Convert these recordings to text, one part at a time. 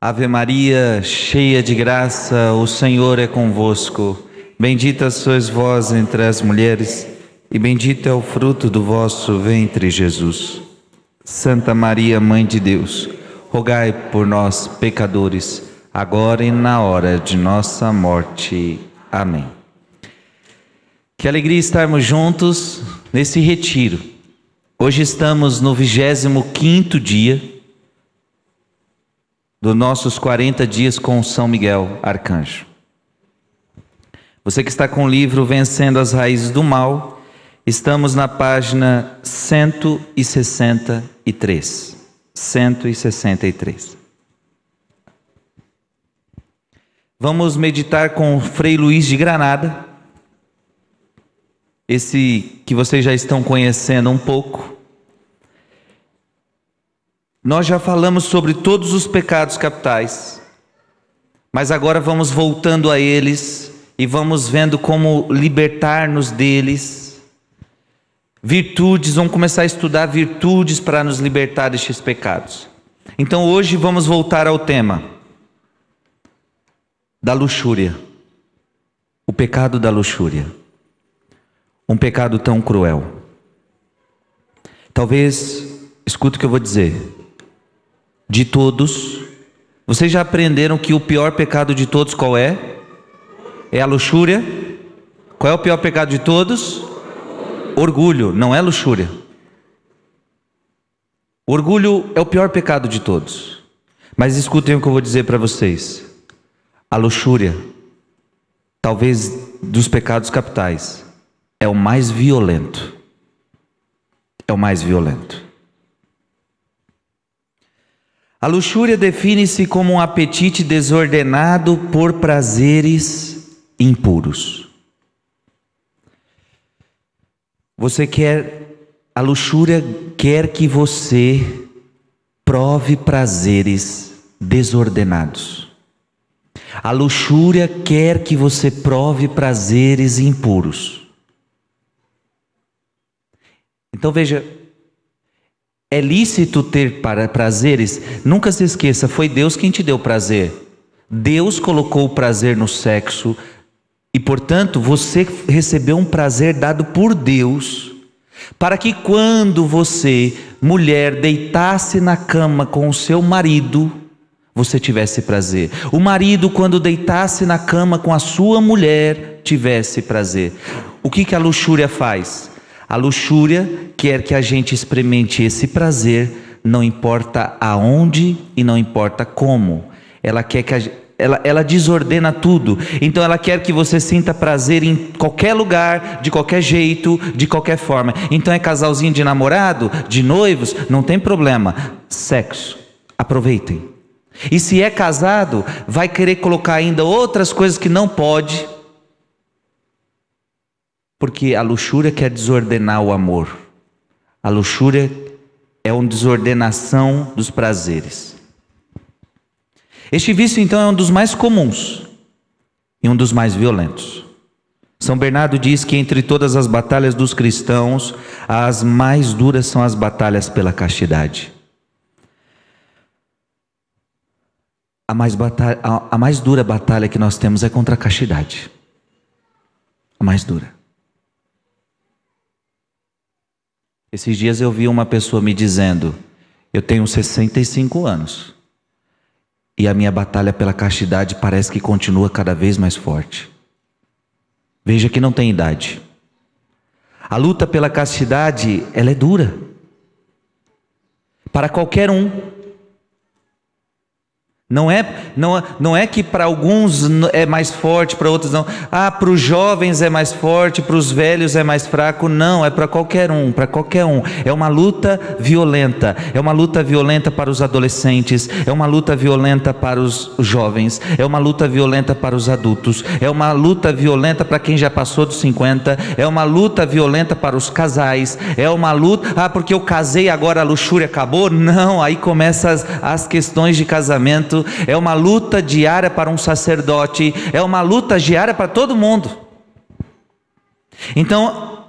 Ave Maria, cheia de graça, o Senhor é convosco. Bendita sois vós entre as mulheres, e bendito é o fruto do vosso ventre, Jesus. Santa Maria, Mãe de Deus, rogai por nós, pecadores, agora e na hora de nossa morte. Amém. Que alegria estarmos juntos nesse retiro. Hoje estamos no 25º dia dos nossos 40 dias com São Miguel Arcanjo. Você que está com o livro Vencendo as Raízes do Mal, estamos na página 163. 163. Vamos meditar com Frei Luís de Granada, esse que vocês já estão conhecendo um pouco. Nós já falamos sobre todos os pecados capitais, mas agora vamos voltando a eles e vamos vendo como libertar-nos deles. Virtudes, vamos começar a estudar virtudes para nos libertar destes pecados. Então hoje vamos voltar ao tema da luxúria, o pecado da luxúria. Um pecado tão cruel. Talvez, escuta o que eu vou dizer. De todos, vocês já aprenderam que o pior pecado de todos qual é? É a luxúria. Qual é o pior pecado de todos? Orgulho, não é luxúria. Orgulho é o pior pecado de todos. Mas escutem o que eu vou dizer para vocês. A luxúria, talvez dos pecados capitais, é o mais violento. É o mais violento. A luxúria define-se como um apetite desordenado por prazeres impuros. A luxúria quer que você prove prazeres desordenados. A luxúria quer que você prove prazeres impuros. Então veja, é lícito ter prazeres? Nunca se esqueça, foi Deus quem te deu prazer. Deus colocou o prazer no sexo e, portanto, você recebeu um prazer dado por Deus, para que quando você, mulher, deitasse na cama com o seu marido, você tivesse prazer. O marido, quando deitasse na cama com a sua mulher, tivesse prazer. O que a luxúria faz? A luxúria quer que a gente experimente esse prazer, não importa aonde e não importa como. Ela quer que ela desordena tudo. Então ela quer que você sinta prazer em qualquer lugar, de qualquer jeito, de qualquer forma. Então é casalzinho de namorado, de noivos, não tem problema. Sexo, aproveitem. E se é casado, vai querer colocar ainda outras coisas que não pode, porque a luxúria quer desordenar o amor. A luxúria é uma desordenação dos prazeres. Este vício então é um dos mais comuns e um dos mais violentos. São Bernardo diz que entre todas as batalhas dos cristãos, as mais duras são as batalhas pela castidade. A mais dura batalha que nós temos é contra a castidade. A mais dura. Esses dias eu vi uma pessoa me dizendo: eu tenho 65 anos e a minha batalha pela castidade parece que continua cada vez mais forte. Veja que não tem idade. A luta pela castidade, ela é dura para qualquer um. Não é que para alguns é mais forte, para outros não. Para os jovens é mais forte, para os velhos é mais fraco. Não, é para qualquer um, para qualquer um. É uma luta violenta. É uma luta violenta para os adolescentes. É uma luta violenta para os jovens. É uma luta violenta para os adultos. É uma luta violenta para quem já passou dos 50. É uma luta violenta para os casais. É uma luta... porque eu casei agora a luxúria acabou? Não, aí começam as questões de casamento. É uma luta diária para um sacerdote, é uma luta diária para todo mundo. Então,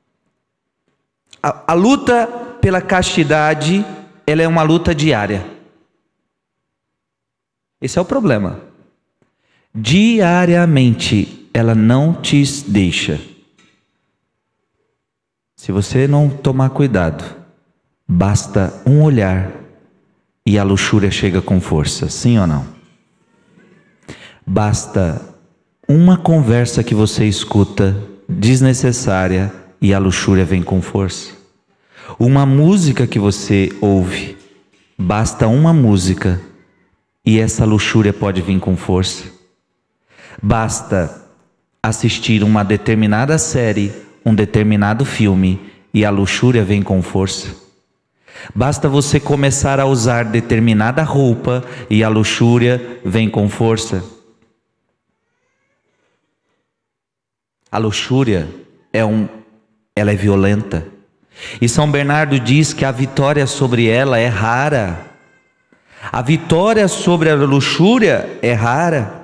a luta pela castidade, ela é uma luta diária. Esse é o problema. Diariamente ela não te deixa. Se você não tomar cuidado, basta um olhar e a luxúria chega com força, sim ou não? Basta uma conversa que você escuta desnecessária e a luxúria vem com força. Uma música que você ouve, basta uma música e essa luxúria pode vir com força. Basta assistir uma determinada série, um determinado filme e a luxúria vem com força. Basta você começar a usar determinada roupa e a luxúria vem com força. A luxúria ela é violenta. E São Bernardo diz que a vitória sobre ela é rara. A vitória sobre a luxúria é rara.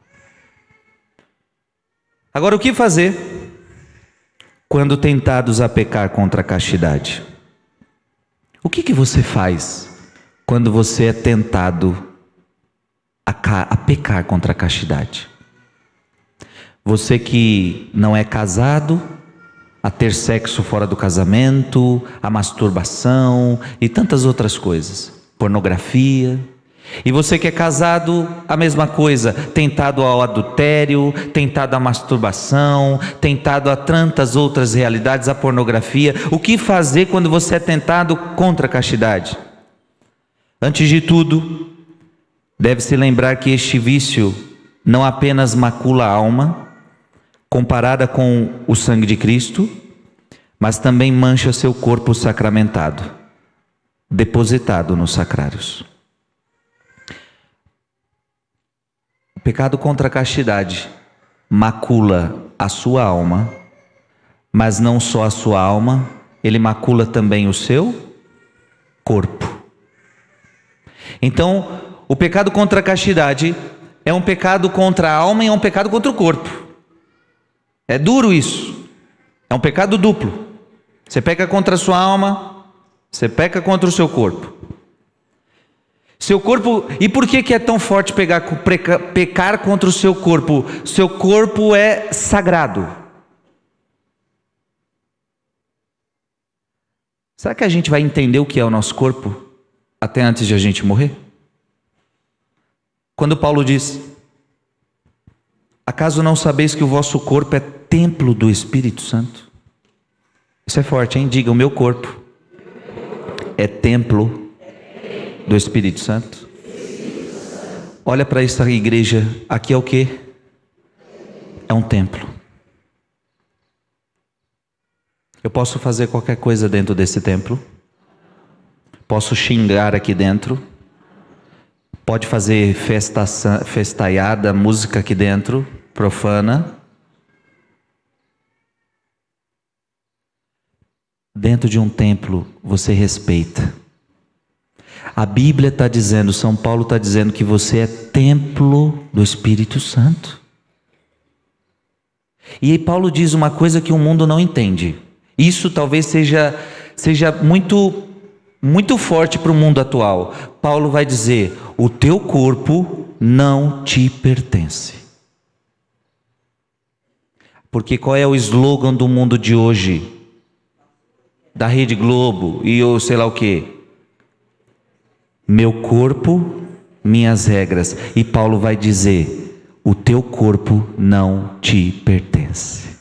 Agora, o que fazer quando tentados a pecar contra a castidade? O que você faz quando você é tentado a pecar contra a castidade? Você que não é casado, a ter sexo fora do casamento, a masturbação e tantas outras coisas, pornografia. E você que é casado, a mesma coisa, tentado ao adultério, tentado à masturbação, tentado a tantas outras realidades, a pornografia. O que fazer quando você é tentado contra a castidade? Antes de tudo, deve-se lembrar que este vício não apenas macula a alma, comparada com o sangue de Cristo, mas também mancha seu corpo sacramentado, depositado nos sacrários. O pecado contra a castidade macula a sua alma, mas não só a sua alma, ele macula também o seu corpo. Então, o pecado contra a castidade é um pecado contra a alma e é um pecado contra o corpo. É duro isso. É um pecado duplo. Você peca contra a sua alma, você peca contra o seu corpo. Seu corpo, e por que é tão forte pecar contra o seu corpo? Seu corpo é sagrado. Será que a gente vai entender o que é o nosso corpo até antes de a gente morrer? Quando Paulo diz: acaso não sabeis que o vosso corpo é templo do Espírito Santo? Isso é forte, hein? Diga: o meu corpo é templo do Espírito Santo. Olha para essa igreja, aqui é o quê? É um templo. Eu posso fazer qualquer coisa dentro desse templo? Posso xingar aqui dentro? Pode fazer festaiada, música aqui dentro, profana? Dentro de um templo você respeita. A Bíblia está dizendo, São Paulo está dizendo que você é templo do Espírito Santo. E aí Paulo diz uma coisa que o mundo não entende. Isso talvez seja muito forte para o mundo atual. Paulo vai dizer: o teu corpo não te pertence. Porque qual é o slogan do mundo de hoje? Da Rede Globo e eu sei lá o que. Meu corpo, minhas regras. E Paulo vai dizer: o teu corpo não te pertence.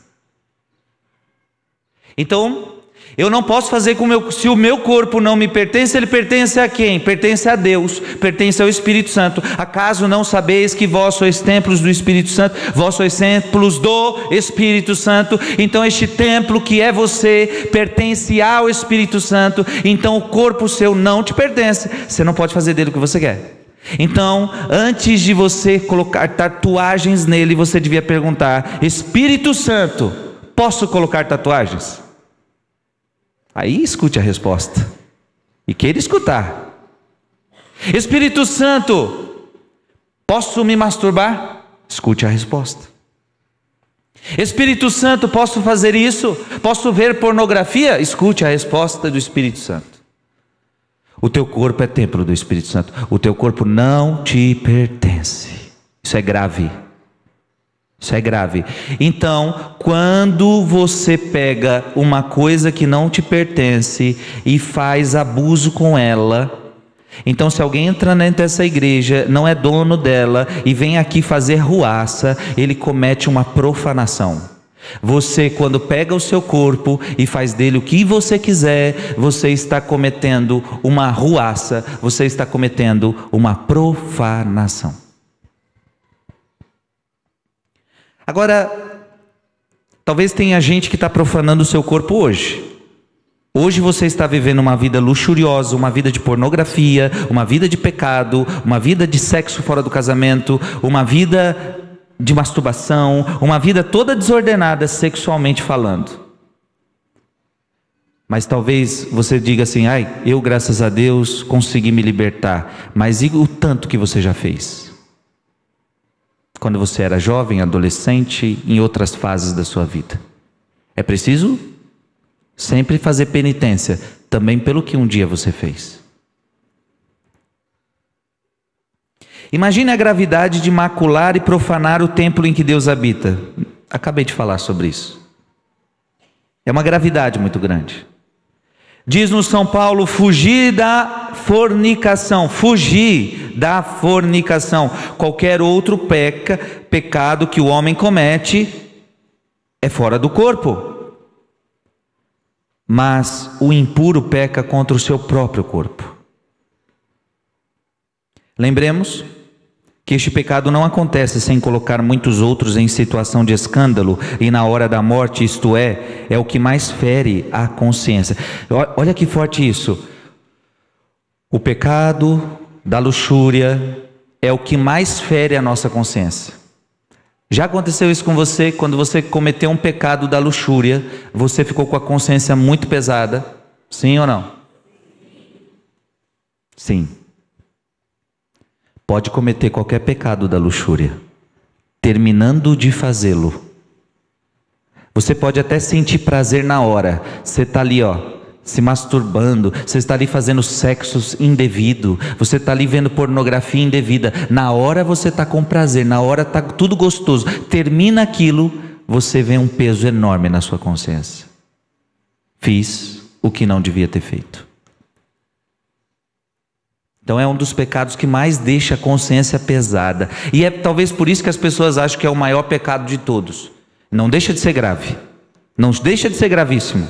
Então, eu não posso fazer com se o meu corpo não me pertence, ele pertence a quem? Pertence a Deus, pertence ao Espírito Santo. Acaso não sabeis que vós sois templos do Espírito Santo? Vós sois templos do Espírito Santo. Então este templo que é você, pertence ao Espírito Santo. Então o corpo seu não te pertence. Você não pode fazer dele o que você quer. Então, antes de você colocar tatuagens nele, você devia perguntar: Espírito Santo, posso colocar tatuagens? Aí escute a resposta e queira escutar. Espírito Santo, posso me masturbar? Escute a resposta. Espírito Santo, posso fazer isso? Posso ver pornografia? Escute a resposta do Espírito Santo. O teu corpo é templo do Espírito Santo. O teu corpo não te pertence. Isso é grave. Isso é grave. Então, quando você pega uma coisa que não te pertence e faz abuso com ela, então se alguém entra dentro dessa igreja, não é dono dela e vem aqui fazer ruaça, ele comete uma profanação. Você, quando pega o seu corpo e faz dele o que você quiser, você está cometendo uma ruaça, você está cometendo uma profanação. Agora, talvez tenha gente que está profanando o seu corpo hoje. Hoje você está vivendo uma vida luxuriosa, uma vida de pornografia, uma vida de pecado, uma vida de sexo fora do casamento, uma vida de masturbação, uma vida toda desordenada sexualmente falando. Mas talvez você diga assim: ai, eu graças a Deus consegui me libertar. Mas e o tanto que você já fez? Quando você era jovem, adolescente, em outras fases da sua vida. É preciso sempre fazer penitência, também pelo que um dia você fez. Imagine a gravidade de macular e profanar o templo em que Deus habita. Acabei de falar sobre isso. É uma gravidade muito grande. Diz-nos São Paulo: fugir da fornicação. Fugir da fornicação. Qualquer outro pecado que o homem comete é fora do corpo. Mas o impuro peca contra o seu próprio corpo. Lembremos que este pecado não acontece sem colocar muitos outros em situação de escândalo, e na hora da morte, isto é o que mais fere a consciência. Olha que forte isso. O pecado da luxúria é o que mais fere a nossa consciência. Já aconteceu isso com você? Quando você cometeu um pecado da luxúria, você ficou com a consciência muito pesada? Sim ou não? Sim. Pode cometer qualquer pecado da luxúria. Terminando de fazê-lo, você pode até sentir prazer na hora. Você está ali, se masturbando. Você está ali fazendo sexo indevido. Você está ali vendo pornografia indevida. Na hora você está com prazer. Na hora está tudo gostoso. Termina aquilo, você vê um peso enorme na sua consciência. Fiz o que não devia ter feito. Então é um dos pecados que mais deixa a consciência pesada. E é talvez por isso que as pessoas acham que é o maior pecado de todos. Não deixa de ser grave. Não deixa de ser gravíssimo.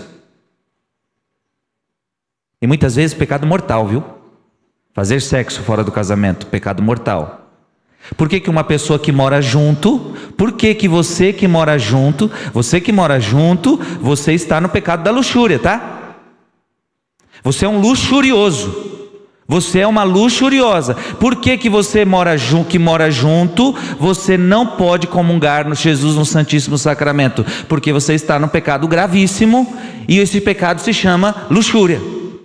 E muitas vezes pecado mortal, viu? Fazer sexo fora do casamento, pecado mortal. Por que que uma pessoa que mora junto, por que que você que mora junto, você está no pecado da luxúria, tá? Você é um luxurioso. Você é uma luxuriosa. Por que que você mora junto, você não pode comungar no Jesus no Santíssimo Sacramento? Porque você está num pecado gravíssimo, e esse pecado se chama luxúria.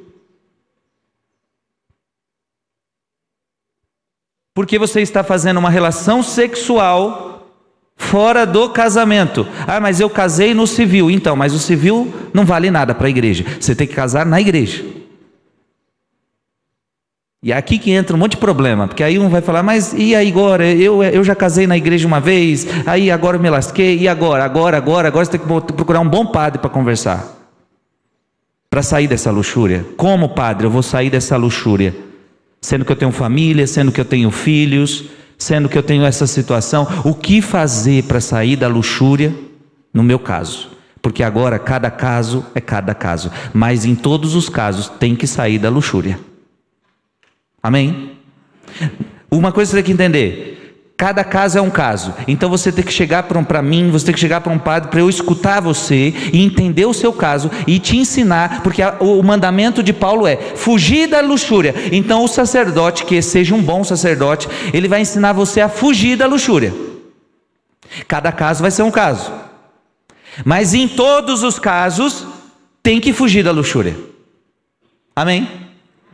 Porque você está fazendo uma relação sexual fora do casamento. Ah, mas eu casei no civil. Então, mas o civil não vale nada para a igreja. Você tem que casar na igreja. E é aqui que entra um monte de problema, porque aí um vai falar: mas e aí agora? Eu já casei na igreja uma vez, aí agora eu me lasquei, e agora você tem que procurar um bom padre para conversar, para sair dessa luxúria. Como padre eu vou sair dessa luxúria? Sendo que eu tenho família, sendo que eu tenho filhos, sendo que eu tenho essa situação. O que fazer para sair da luxúria? No meu caso, porque agora cada caso é cada caso, mas em todos os casos tem que sair da luxúria. Amém? Uma coisa você tem que entender: cada caso é um caso. Então você tem que chegar para mim, você tem que chegar para um padre, para eu escutar você e entender o seu caso e te ensinar, porque o mandamento de Paulo é fugir da luxúria. Então o sacerdote, que seja um bom sacerdote, ele vai ensinar você a fugir da luxúria. Cada caso vai ser um caso, mas em todos os casos tem que fugir da luxúria. Amém?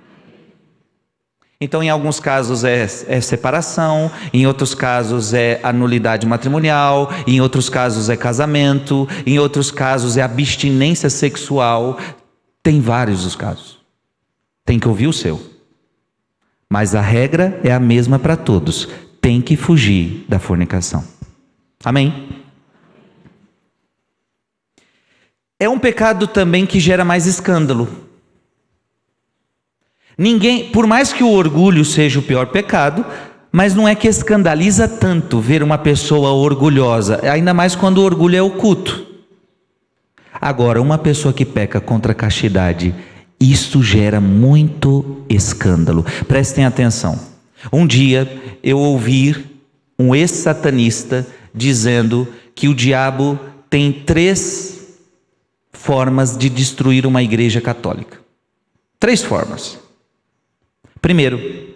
Então, em alguns casos é separação, em outros casos é anulidade matrimonial, em outros casos é casamento, em outros casos é abstinência sexual. Tem vários os casos. Tem que ouvir o seu. Mas a regra é a mesma para todos. Tem que fugir da fornicação. Amém? É um pecado também que gera mais escândalo. Ninguém, por mais que o orgulho seja o pior pecado, mas não é que escandaliza tanto ver uma pessoa orgulhosa, ainda mais quando o orgulho é oculto. Agora, uma pessoa que peca contra a castidade, isso gera muito escândalo. Prestem atenção. Um dia eu ouvi um ex-satanista dizendo que o diabo tem 3 formas de destruir uma igreja católica. 3 formas. Primeiro,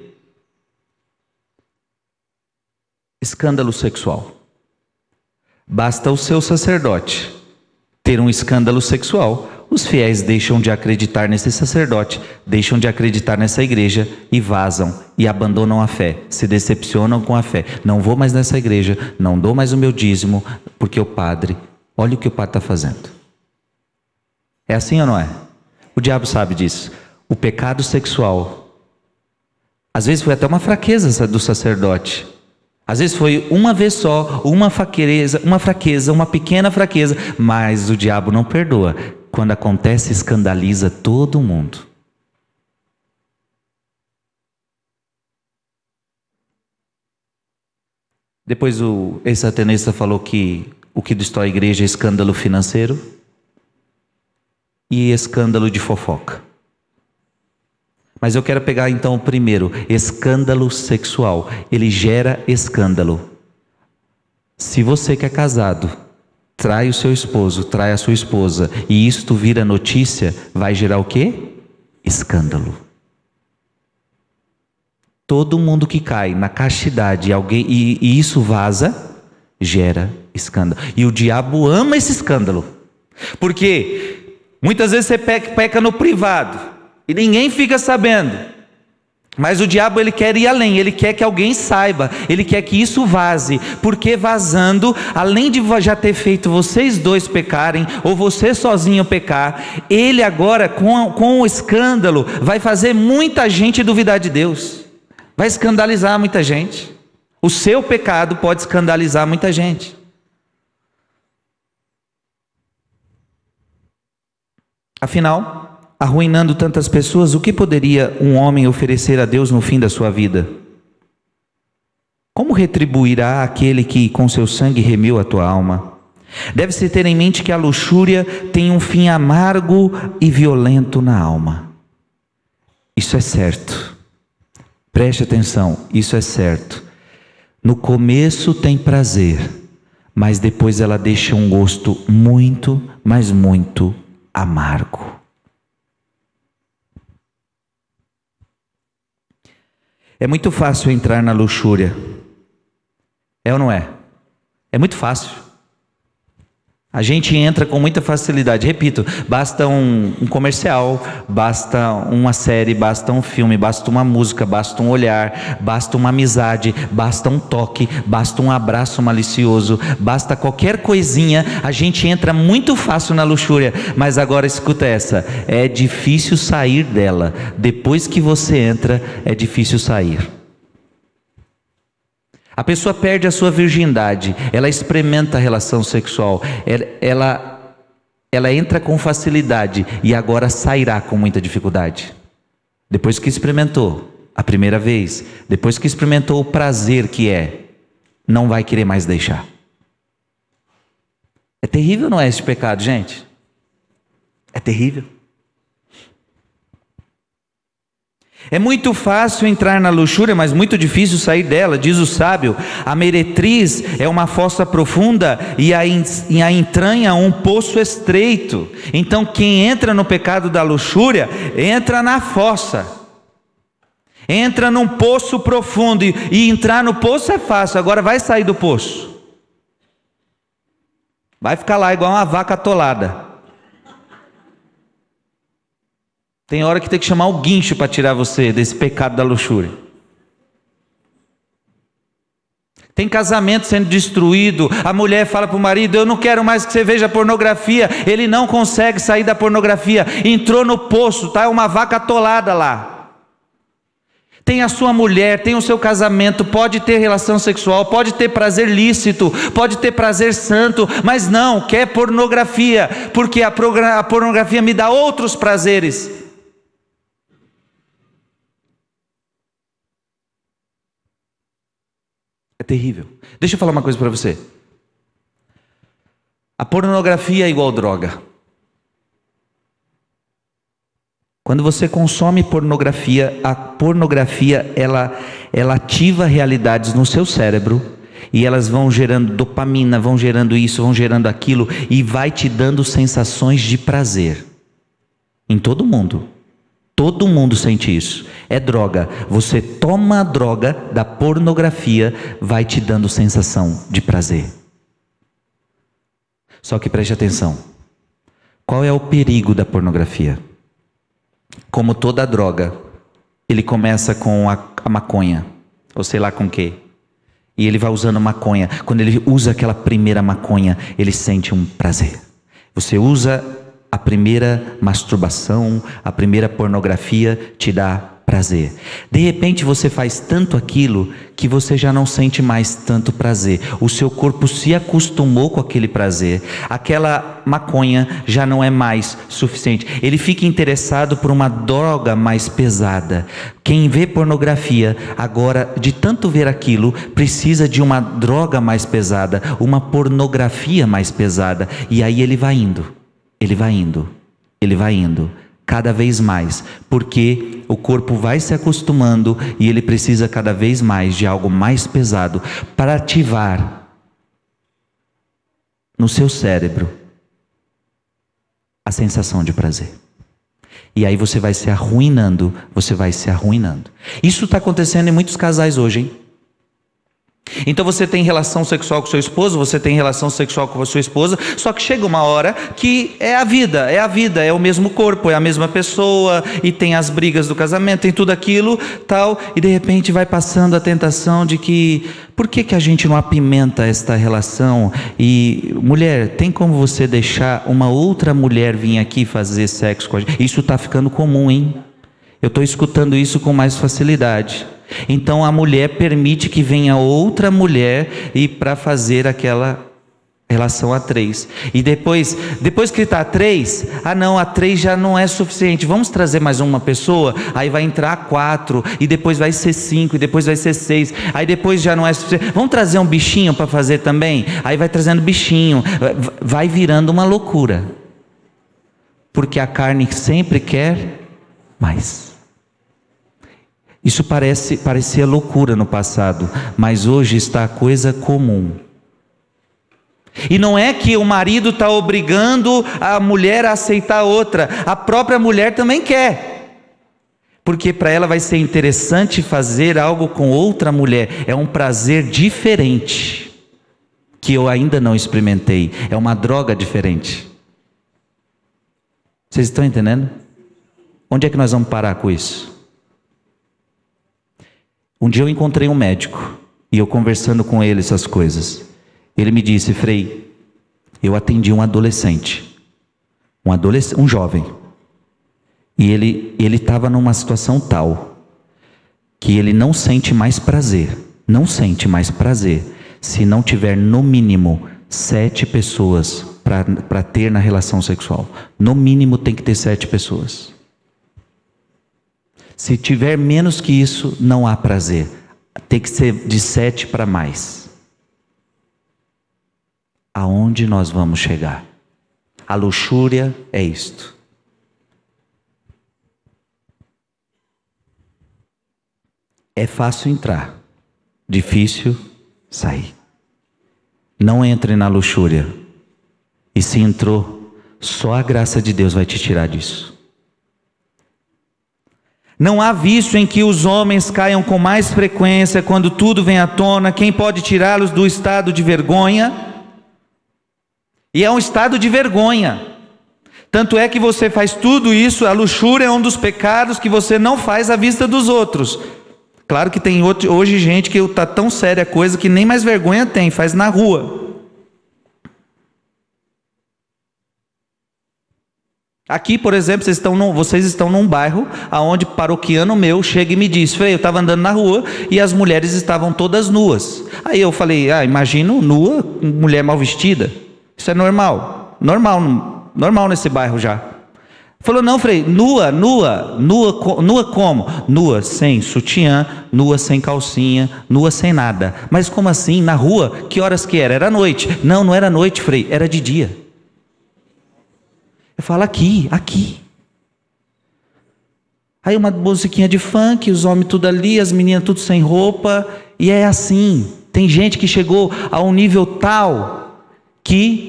escândalo sexual. Basta o seu sacerdote ter um escândalo sexual, os fiéis deixam de acreditar nesse sacerdote, deixam de acreditar nessa igreja e vazam e abandonam a fé, se decepcionam com a fé. Não vou mais nessa igreja, não dou mais o meu dízimo, porque o padre, olha o que o padre está fazendo. É assim ou não é? O diabo sabe disso. O pecado sexual, às vezes foi até uma fraqueza do sacerdote. Às vezes foi uma vez só, uma fraqueza, uma pequena fraqueza, mas o diabo não perdoa. Quando acontece, escandaliza todo mundo. Depois o ex-satanista falou que o que destrói a igreja é escândalo financeiro e escândalo de fofoca. Mas eu quero pegar então o primeiro, escândalo sexual. Ele gera escândalo. Se você que é casado, trai o seu esposo, trai a sua esposa, e isto vira notícia, vai gerar o quê? Escândalo. Todo mundo que cai na castidade e isso vaza, gera escândalo. E o diabo ama esse escândalo. Porque muitas vezes você peca no privado e ninguém fica sabendo. Mas o diabo, ele quer ir além, ele quer que alguém saiba, ele quer que isso vaze, porque vazando, além de já ter feito vocês dois pecarem, ou você sozinho pecar, ele agora, com o escândalo, vai fazer muita gente duvidar de Deus, vai escandalizar muita gente. O seu pecado pode escandalizar muita gente. Afinal, arruinando tantas pessoas, o que poderia um homem oferecer a Deus no fim da sua vida? Como retribuirá aquele que com seu sangue remiu a tua alma? Deve-se ter em mente que a luxúria tem um fim amargo e violento na alma. Isso é certo. Preste atenção, isso é certo. No começo tem prazer, mas depois ela deixa um gosto muito, mas muito amargo. É muito fácil entrar na luxúria. É ou não é? É muito fácil. A gente entra com muita facilidade. Repito, basta um comercial, basta uma série, basta um filme, basta uma música, basta um olhar, basta uma amizade, basta um toque, basta um abraço malicioso, basta qualquer coisinha, a gente entra muito fácil na luxúria. Mas agora escuta essa, é difícil sair dela. Depois que você entra, é difícil sair. A pessoa perde a sua virgindade, ela experimenta a relação sexual, ela entra com facilidade e agora sairá com muita dificuldade. Depois que experimentou a primeira vez, depois que experimentou o prazer que é, não vai querer mais deixar. É terrível, não é, esse pecado, gente? É terrível. É muito fácil entrar na luxúria, mas muito difícil sair dela. Diz o sábio, a meretriz é uma fossa profunda e a entranha um poço estreito. Então quem entra no pecado da luxúria, entra na fossa, entra num poço profundo, e entrar no poço é fácil, agora vai sair do poço, vai ficar lá igual uma vaca atolada. Tem hora que tem que chamar o guincho para tirar você desse pecado da luxúria. Tem casamento sendo destruído. A mulher fala para o marido: eu não quero mais que você veja pornografia. Ele não consegue sair da pornografia. Entrou no poço, está uma vaca atolada lá. Tem a sua mulher, tem o seu casamento, pode ter relação sexual, pode ter prazer lícito, pode ter prazer santo, mas não, quer pornografia, porque a pornografia me dá outros prazeres. É terrível. Deixa eu falar uma coisa para você. A pornografia é igual droga. Quando você consome pornografia, a pornografia ela ativa realidades no seu cérebro e elas vão gerando dopamina, vão gerando isso, vão gerando aquilo e vai te dando sensações de prazer. Em todo mundo. Todo mundo sente isso. É droga. Você toma a droga da pornografia, vai te dando sensação de prazer. Só que preste atenção. Qual é o perigo da pornografia? Como toda droga, ele começa com a maconha, ou sei lá com o quê. E ele vai usando maconha. Quando ele usa aquela primeira maconha, ele sente um prazer. Você usa a primeira masturbação, a primeira pornografia, te dá prazer. De repente você faz tanto aquilo que você já não sente mais tanto prazer. O seu corpo se acostumou com aquele prazer. Aquela maconha já não é mais suficiente. Ele fica interessado por uma droga mais pesada. Quem vê pornografia agora, de tanto ver aquilo, precisa de uma droga mais pesada, uma pornografia mais pesada. E aí ele vai indo, ele vai indo, ele vai indo. Cada vez mais, porque o corpo vai se acostumando e ele precisa cada vez mais de algo mais pesado para ativar no seu cérebro a sensação de prazer. E aí você vai se arruinando, você vai se arruinando. Isso está acontecendo em muitos casais hoje, hein? Então você tem relação sexual com seu esposo, você tem relação sexual com a sua esposa, só que chega uma hora que é a vida, é o mesmo corpo, é a mesma pessoa, e tem as brigas do casamento, tem tudo aquilo, tal, e de repente vai passando a tentação de que, por que a gente não apimenta esta relação? E mulher, tem como você deixar uma outra mulher vir aqui fazer sexo com a gente? Isso está ficando comum, hein? Eu estou escutando isso com mais facilidade. Então a mulher permite que venha outra mulher e para fazer aquela relação a três. E depois que está a três, não, a três já não é suficiente. Vamos trazer mais uma pessoa? Aí vai entrar 4, e depois vai ser 5, e depois vai ser 6. Aí depois já não é suficiente. Vamos trazer um bichinho para fazer também? Aí vai trazendo bichinho. Vai virando uma loucura. Porque a carne sempre quer mais. Isso parecia loucura no passado, mas hoje está coisa comum. E não é que o marido está obrigando a mulher a aceitar outra, a própria mulher também quer. Porque para ela vai ser interessante fazer algo com outra mulher, é um prazer diferente, que eu ainda não experimentei, é uma droga diferente. Vocês estão entendendo? Onde é que nós vamos parar com isso? Um dia eu encontrei um médico, e eu conversando com ele essas coisas, ele me disse: Frei, eu atendi um adolescente, um jovem, e ele estava numa situação tal, que ele não sente mais prazer, se não tiver no mínimo 7 pessoas para ter na relação sexual. No mínimo tem que ter 7 pessoas. Se tiver menos que isso, não há prazer. Tem que ser de 7 para mais. Aonde nós vamos chegar? A luxúria é isto. É fácil entrar, difícil sair. Não entre na luxúria. E se entrou, só a graça de Deus vai te tirar disso. Não há vício em que os homens caiam com mais frequência quando tudo vem à tona. Quem pode tirá-los do estado de vergonha? E é um estado de vergonha. Tanto é que você faz tudo isso, a luxúria é um dos pecados que você não faz à vista dos outros. Claro que tem hoje gente que está tão séria a coisa que nem mais vergonha tem, faz na rua. Aqui, por exemplo, vocês estão num bairro onde paroquiano meu chega e me diz: Frei, eu estava andando na rua e as mulheres estavam todas nuas. Aí eu falei: imagino nua, mulher mal vestida. Isso é normal nesse bairro já. Falou: não, Frei, nua como? Nua sem sutiã, nua sem calcinha, nua sem nada. Mas como assim, na rua? Que horas que era? Era noite. Não era noite, Frei, era de dia. Eu falo: aqui. Aí uma musiquinha de funk, os homens tudo ali, as meninas tudo sem roupa, e é assim. Tem gente que chegou a um nível tal que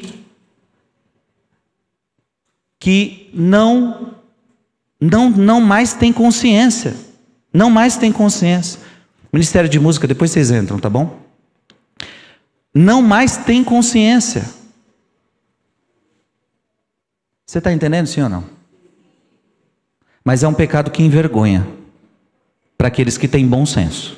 não mais tem consciência. Não mais tem consciência. Ministério de Música, depois vocês entram, tá bom? Não mais tem consciência. Você está entendendo, sim ou não? Mas é um pecado que envergonha para aqueles que têm bom senso.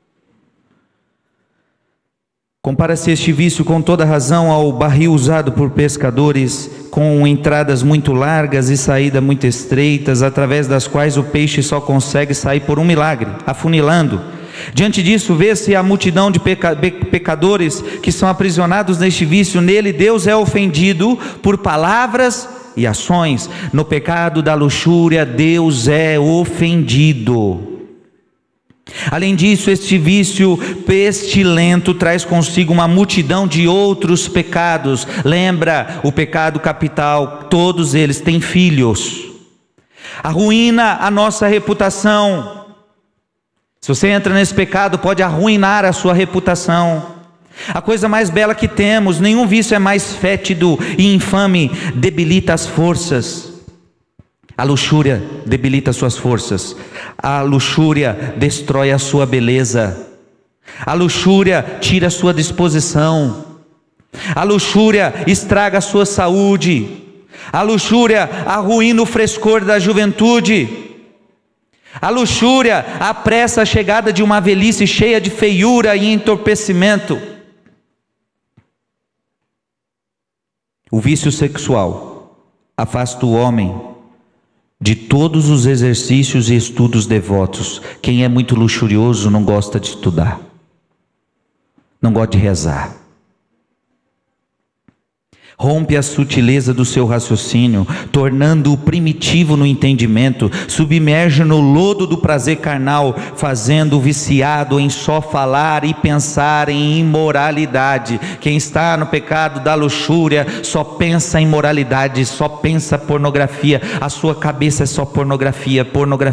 Compara-se este vício com toda razão ao barril usado por pescadores, com entradas muito largas e saídas muito estreitas, através das quais o peixe só consegue sair por um milagre, afunilando. Diante disso, vê-se a multidão de pecadores que são aprisionados neste vício. Nele, Deus é ofendido por palavras e ações. No pecado da luxúria, Deus é ofendido. Além disso, este vício pestilento traz consigo uma multidão de outros pecados. Lembra, o pecado capital, todos eles têm filhos. Arruína a nossa reputação. Se você entra nesse pecado, pode arruinar a sua reputação. A coisa mais bela que temos, nenhum vício é mais fétido e infame, debilita as forças. A luxúria debilita suas forças. A luxúria destrói a sua beleza. A luxúria tira a sua disposição. A luxúria estraga a sua saúde. A luxúria arruína o frescor da juventude. A luxúria apressa a chegada de uma velhice cheia de feiura e entorpecimento. O vício sexual afasta o homem de todos os exercícios e estudos devotos. Quem é muito luxurioso não gosta de estudar, não gosta de rezar. Rompe a sutileza do seu raciocínio, tornando-o primitivo no entendimento, submerge no lodo do prazer carnal, fazendo-o viciado em só falar e pensar em imoralidade. Quem está no pecado da luxúria só pensa em imoralidade, só pensa pornografia. A sua cabeça é só pornografia.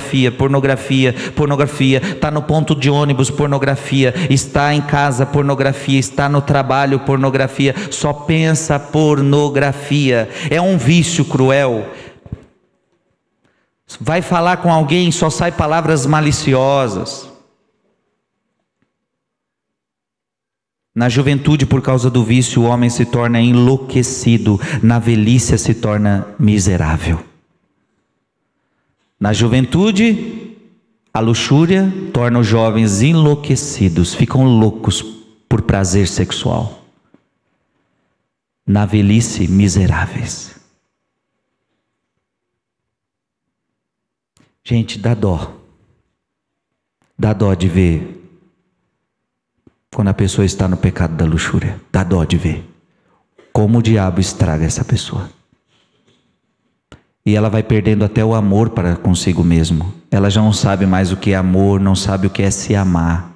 Está no ponto de ônibus, pornografia. Está em casa, pornografia. Está no trabalho, pornografia. Só pensa pornografia. É um vício cruel. Vai falar com alguém, só sai palavras maliciosas. Na juventude, por causa do vício, o homem se torna enlouquecido. Na velhice se torna miserável. Na juventude, a luxúria torna os jovens enlouquecidos, ficam loucos por prazer sexual. Na velhice, miseráveis. Gente, dá dó de ver quando a pessoa está no pecado da luxúria. Dá dó de ver como o diabo estraga essa pessoa. E ela vai perdendo até o amor para consigo mesmo. Ela já não sabe mais o que é amor, não sabe o que é se amar.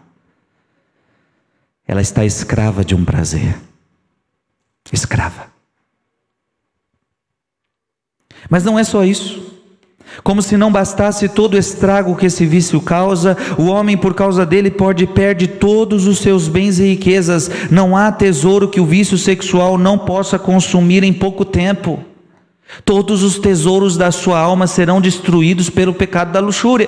Ela está escrava de um prazer. Escrava. Mas não é só isso. Como se não bastasse todo o estrago que esse vício causa, o homem, por causa dele, perde todos os seus bens e riquezas. Não há tesouro que o vício sexual não possa consumir em pouco tempo. Todos os tesouros da sua alma serão destruídos pelo pecado da luxúria.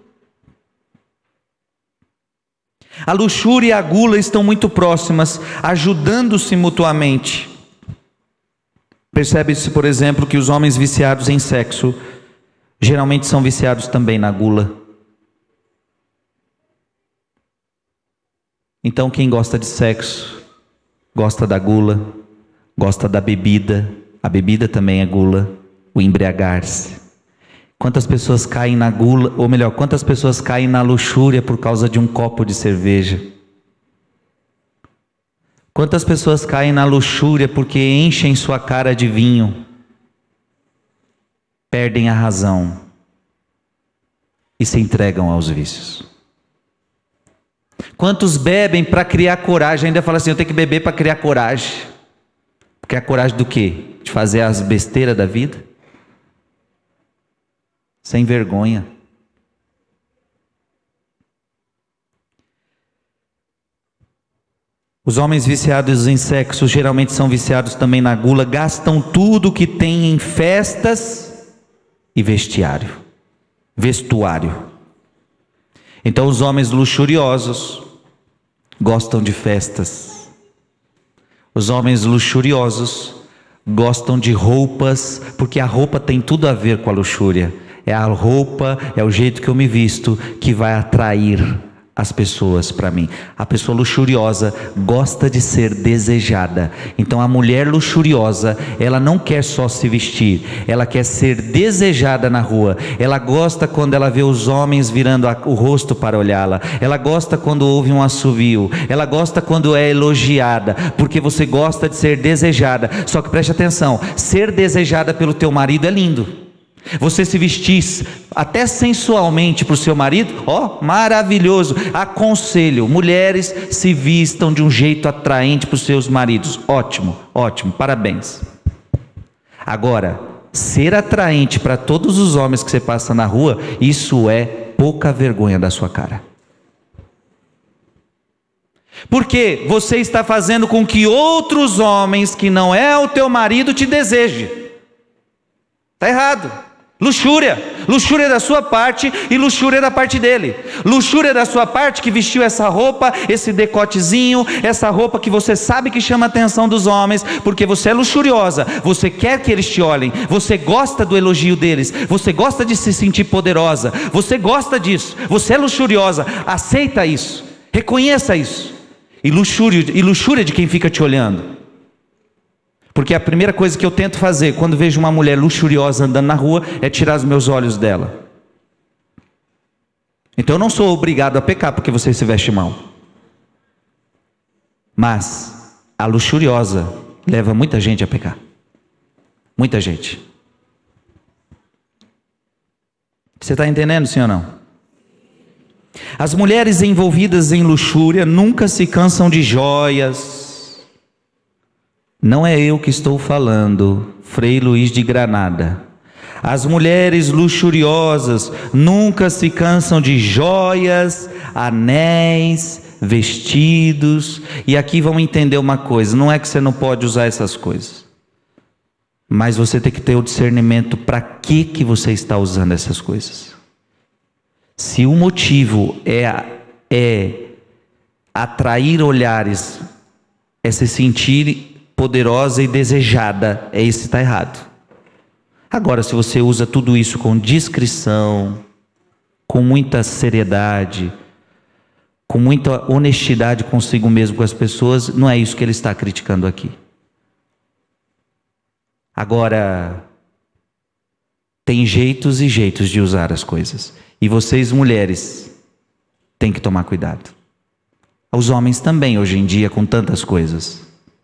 A luxúria e a gula estão muito próximas, ajudando-se mutuamente. Percebe-se, por exemplo, que os homens viciados em sexo geralmente são viciados também na gula. Então quem gosta de sexo, gosta da gula, gosta da bebida, a bebida também é gula, o embriagar-se. Quantas pessoas caem na gula, ou melhor, quantas pessoas caem na luxúria por causa de um copo de cerveja? Quantas pessoas caem na luxúria porque enchem sua cara de vinho, perdem a razão e se entregam aos vícios? Quantos bebem para criar coragem, ainda fala assim, eu tenho que beber para criar coragem. Criar coragem do quê? De fazer as besteiras da vida? Sem vergonha. Os homens viciados em sexo geralmente são viciados também na gula, gastam tudo que têm em festas e vestuário. Então os homens luxuriosos gostam de festas. Os homens luxuriosos gostam de roupas, porque a roupa tem tudo a ver com a luxúria. É a roupa, é o jeito que eu me visto que vai atrair as pessoas para mim. A pessoa luxuriosa gosta de ser desejada. Então a mulher luxuriosa, ela não quer só se vestir, ela quer ser desejada na rua. Ela gosta quando ela vê os homens virando o rosto para olhá-la. Ela gosta quando ouve um assovio. Ela gosta quando é elogiada, porque você gosta de ser desejada. Só que preste atenção, ser desejada pelo teu marido é lindo. Você se vestir até sensualmente para o seu marido, maravilhoso. Aconselho, mulheres, se vistam de um jeito atraente para os seus maridos. Ótimo, parabéns. Agora, ser atraente para todos os homens que você passa na rua, isso é pouca vergonha da sua cara. Porque você está fazendo com que outros homens que não é o teu marido te desejem. Está errado. Luxúria da sua parte e luxúria da parte dele. Luxúria da sua parte que vestiu essa roupa, esse decotezinho, essa roupa que você sabe que chama a atenção dos homens, porque você é luxuriosa, você quer que eles te olhem, você gosta do elogio deles, você gosta de se sentir poderosa, você gosta disso, você é luxuriosa, aceita isso, reconheça isso. E luxúria de quem fica te olhando. Porque a primeira coisa que eu tento fazer quando vejo uma mulher luxuriosa andando na rua é tirar os meus olhos dela. Então eu não sou obrigado a pecar porque você se veste mal. Mas a luxuriosa leva muita gente a pecar. Muita gente. Você está entendendo, sim ou não? As mulheres envolvidas em luxúria nunca se cansam de joias. Não é eu que estou falando, Frei Luiz de Granada. As mulheres luxuriosas nunca se cansam de joias, anéis, vestidos. E aqui vamos entender uma coisa, não é que você não pode usar essas coisas. Mas você tem que ter o discernimento para que você está usando essas coisas. Se o motivo é atrair olhares, é se sentir poderosa e desejada, isso está errado. Agora, se você usa tudo isso com discrição, com muita seriedade, com muita honestidade consigo mesmo, com as pessoas, não é isso que ele está criticando aqui. Agora, tem jeitos e jeitos de usar as coisas, e vocês mulheres têm que tomar cuidado. Os homens também hoje em dia com tantas coisas.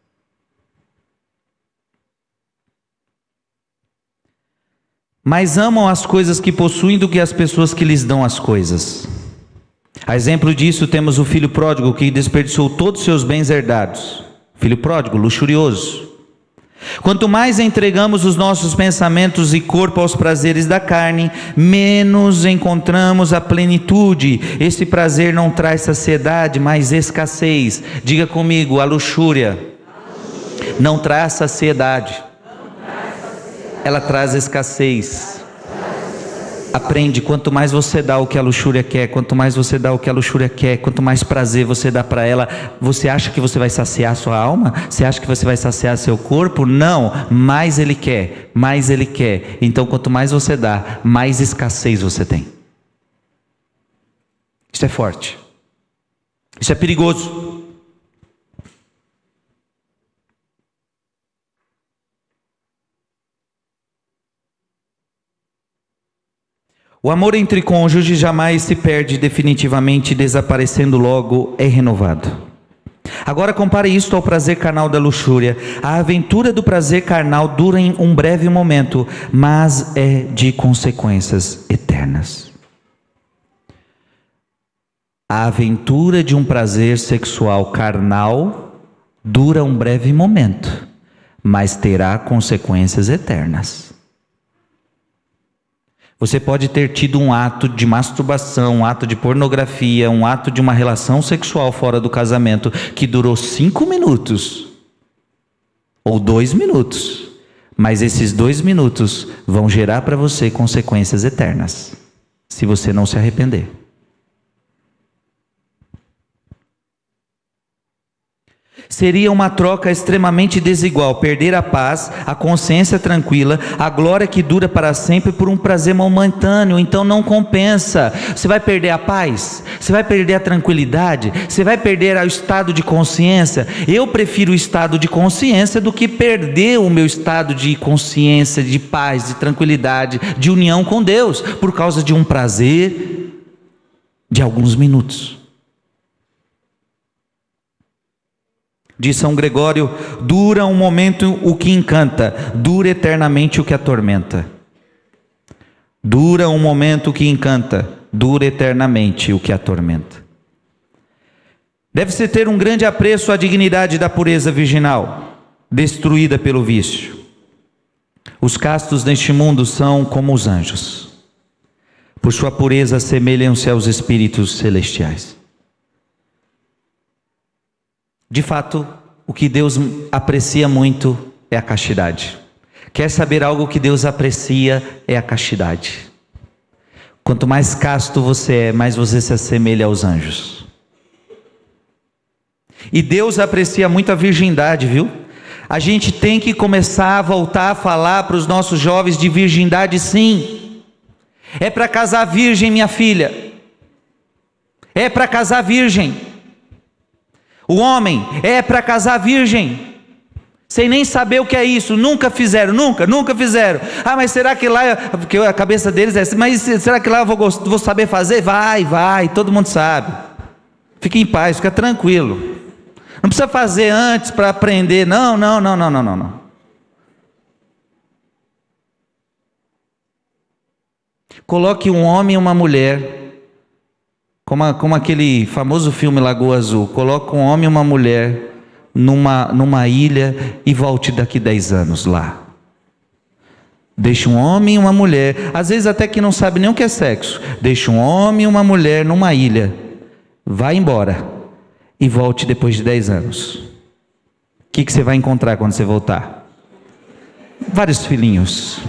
Mais amam as coisas que possuem do que as pessoas que lhes dão as coisas. A exemplo disso temos o filho pródigo que desperdiçou todos os seus bens herdados. Filho pródigo, luxurioso. Quanto mais entregamos os nossos pensamentos e corpo aos prazeres da carne, menos encontramos a plenitude. Esse prazer não traz saciedade, mas escassez. Diga comigo, a luxúria não traz saciedade. Ela traz escassez. Aprende, quanto mais você dá o que a luxúria quer, quanto mais você dá o que a luxúria quer, quanto mais prazer você dá para ela, você acha que você vai saciar sua alma? Você acha que você vai saciar seu corpo? Não, mais ele quer, mais ele quer. Então quanto mais você dá, mais escassez você tem. Isso é forte. Isso é perigoso. O amor entre cônjuges jamais se perde definitivamente, desaparecendo logo, é renovado. Agora compare isto ao prazer carnal da luxúria. A aventura do prazer carnal dura em um breve momento, mas é de consequências eternas. A aventura de um prazer sexual carnal dura um breve momento, mas terá consequências eternas. Você pode ter tido um ato de masturbação, um ato de pornografia, um ato de uma relação sexual fora do casamento que durou 5 minutos ou 2 minutos, mas esses 2 minutos vão gerar para você consequências eternas, se você não se arrepender. Seria uma troca extremamente desigual, perder a paz, a consciência tranquila, a glória que dura para sempre por um prazer momentâneo, então não compensa. Você vai perder a paz, você vai perder a tranquilidade, você vai perder o estado de consciência. Eu prefiro o estado de consciência do que perder o meu estado de consciência, de paz, de tranquilidade, de união com Deus, por causa de um prazer de alguns minutos. Diz São Gregório: dura um momento o que encanta, dura eternamente o que atormenta. Dura um momento o que encanta, dura eternamente o que atormenta. Deve-se ter um grande apreço à dignidade da pureza virginal, destruída pelo vício. Os castos neste mundo são como os anjos. Por sua pureza assemelham-se aos espíritos celestiais. De fato, o que Deus aprecia muito é a castidade. Quer saber algo que Deus aprecia? É a castidade. Quanto mais casto você é, mais você se assemelha aos anjos. E Deus aprecia muito a virgindade, viu? A gente tem que começar a voltar a falar para os nossos jovens de virgindade, sim. É para casar virgem, minha filha. É para casar virgem. O homem é para casar virgem, sem nem saber o que é isso, nunca fizeram, nunca fizeram. Ah, mas será que lá, porque a cabeça deles é assim, mas será que lá eu vou saber fazer? Vai, todo mundo sabe. Fique em paz, fica tranquilo. Não precisa fazer antes para aprender, não. Coloque um homem e uma mulher, como aquele famoso filme Lagoa Azul. Coloca um homem e uma mulher numa ilha e volte daqui 10 anos lá. Deixa um homem e uma mulher, às vezes até que não sabe nem o que é sexo. Deixa um homem e uma mulher numa ilha. Vai embora e volte depois de 10 anos. O que você vai encontrar quando você voltar? Vários filhinhos.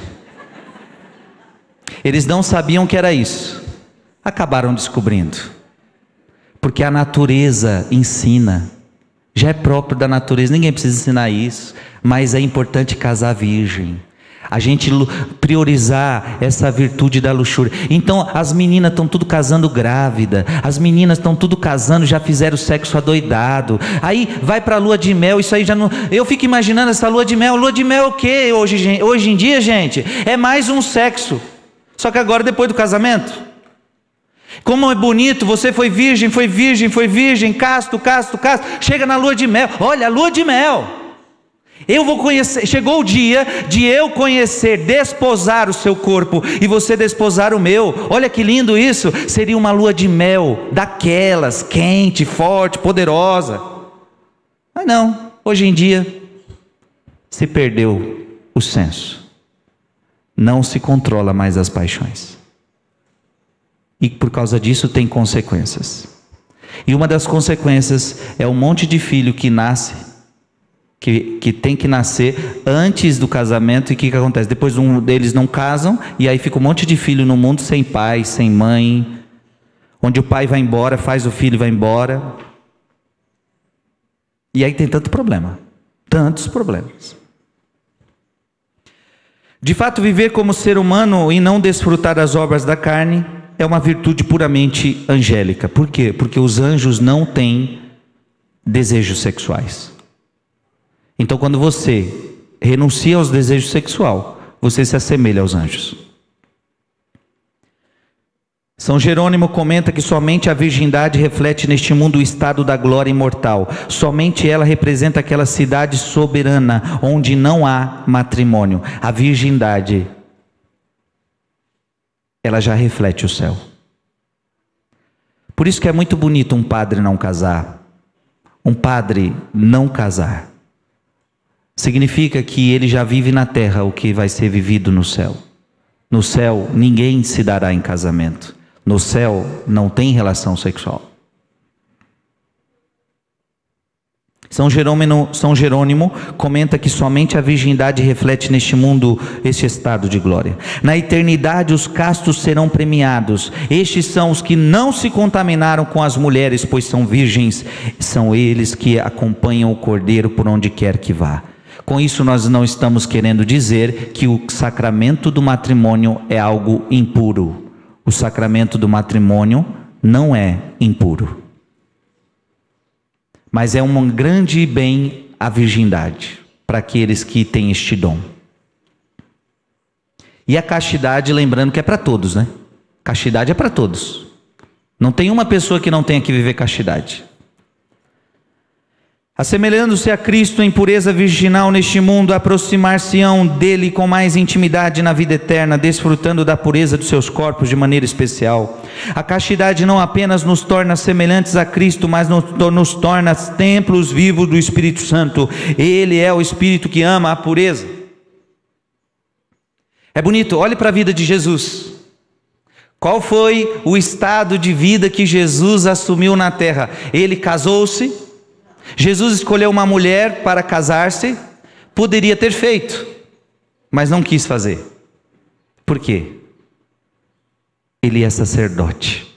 Eles não sabiam que era isso. Acabaram descobrindo, porque a natureza ensina, já é próprio da natureza, ninguém precisa ensinar isso, mas é importante casar virgem, a gente priorizar essa virtude da luxúria. Então as meninas estão tudo casando grávida, as meninas estão tudo casando, já fizeram sexo adoidado, aí vai para a lua de mel, isso aí já não... Eu fico imaginando essa lua de mel é o que hoje em dia, gente? É mais um sexo, só que agora depois do casamento. Como é bonito, você foi virgem, casto, chega na lua de mel, olha a lua de mel, eu vou conhecer, chegou o dia de eu conhecer, desposar o seu corpo, e você desposar o meu, olha que lindo isso, seria uma lua de mel, daquelas, quente, forte, poderosa, mas não, hoje em dia, se perdeu o senso, não se controla mais as paixões. E por causa disso tem consequências. E uma das consequências é um monte de filho que nasce, que tem que nascer antes do casamento. E o que acontece? Depois um deles não casam, e aí fica um monte de filho no mundo sem pai, sem mãe, onde o pai vai embora, faz o filho e vai embora. E aí tem tantos problemas. De fato, viver como ser humano e não desfrutar das obras da carne é uma virtude puramente angélica. Por quê? Porque os anjos não têm desejos sexuais. Então, quando você renuncia aos desejos sexuais, você se assemelha aos anjos. São Jerônimo comenta que somente a virgindade reflete neste mundo o estado da glória imortal. Somente ela representa aquela cidade soberana, onde não há matrimônio. A virgindade, ela já reflete o céu. Por isso que é muito bonito um padre não casar. Um padre não casar significa que ele já vive na terra o que vai ser vivido no céu. No céu, ninguém se dará em casamento. No céu, não tem relação sexual. São Jerônimo comenta que somente a virgindade reflete neste mundo este estado de glória. Na eternidade os castos serão premiados. Estes são os que não se contaminaram com as mulheres, pois são virgens. São eles que acompanham o Cordeiro por onde quer que vá. Com isso nós não estamos querendo dizer que o sacramento do matrimônio é algo impuro. O sacramento do matrimônio não é impuro. Mas é um grande bem a virgindade, para aqueles que têm este dom. E a castidade, lembrando que é para todos, né? Castidade é para todos. Não tem uma pessoa que não tenha que viver castidade. Assemelhando-se a Cristo em pureza virginal neste mundo, aproximar-se-ão dele com mais intimidade na vida eterna, desfrutando da pureza dos seus corpos de maneira especial. A castidade não apenas nos torna semelhantes a Cristo, mas nos torna templos vivos do Espírito Santo. Ele é o Espírito que ama a pureza. É bonito, olhe para a vida de Jesus. Qual foi o estado de vida que Jesus assumiu na terra? Ele casou-se. Jesus escolheu uma mulher para casar-se, poderia ter feito, mas não quis fazer. Por quê? Ele é sacerdote.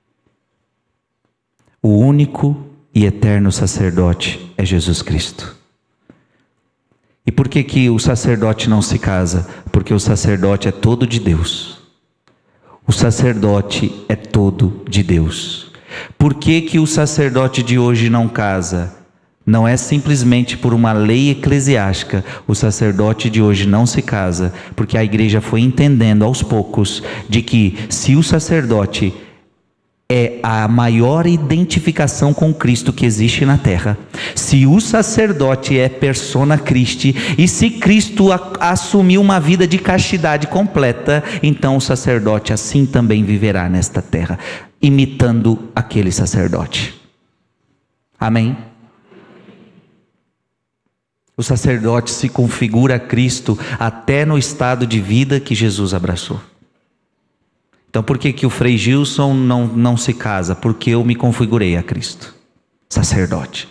O único e eterno sacerdote é Jesus Cristo. E por que que o sacerdote não se casa? Porque o sacerdote é todo de Deus. O sacerdote é todo de Deus. Por que que o sacerdote de hoje não casa? Não é simplesmente por uma lei eclesiástica. O sacerdote de hoje não se casa, porque a igreja foi entendendo aos poucos de que se o sacerdote é a maior identificação com Cristo que existe na terra, se o sacerdote é persona Christi, e se Cristo assumiu uma vida de castidade completa, então o sacerdote assim também viverá nesta terra, imitando aquele sacerdote. Amém? O sacerdote se configura a Cristo até no estado de vida que Jesus abraçou. Então por que que o Frei Gilson não se casa? Porque eu me configurei a Cristo, sacerdote.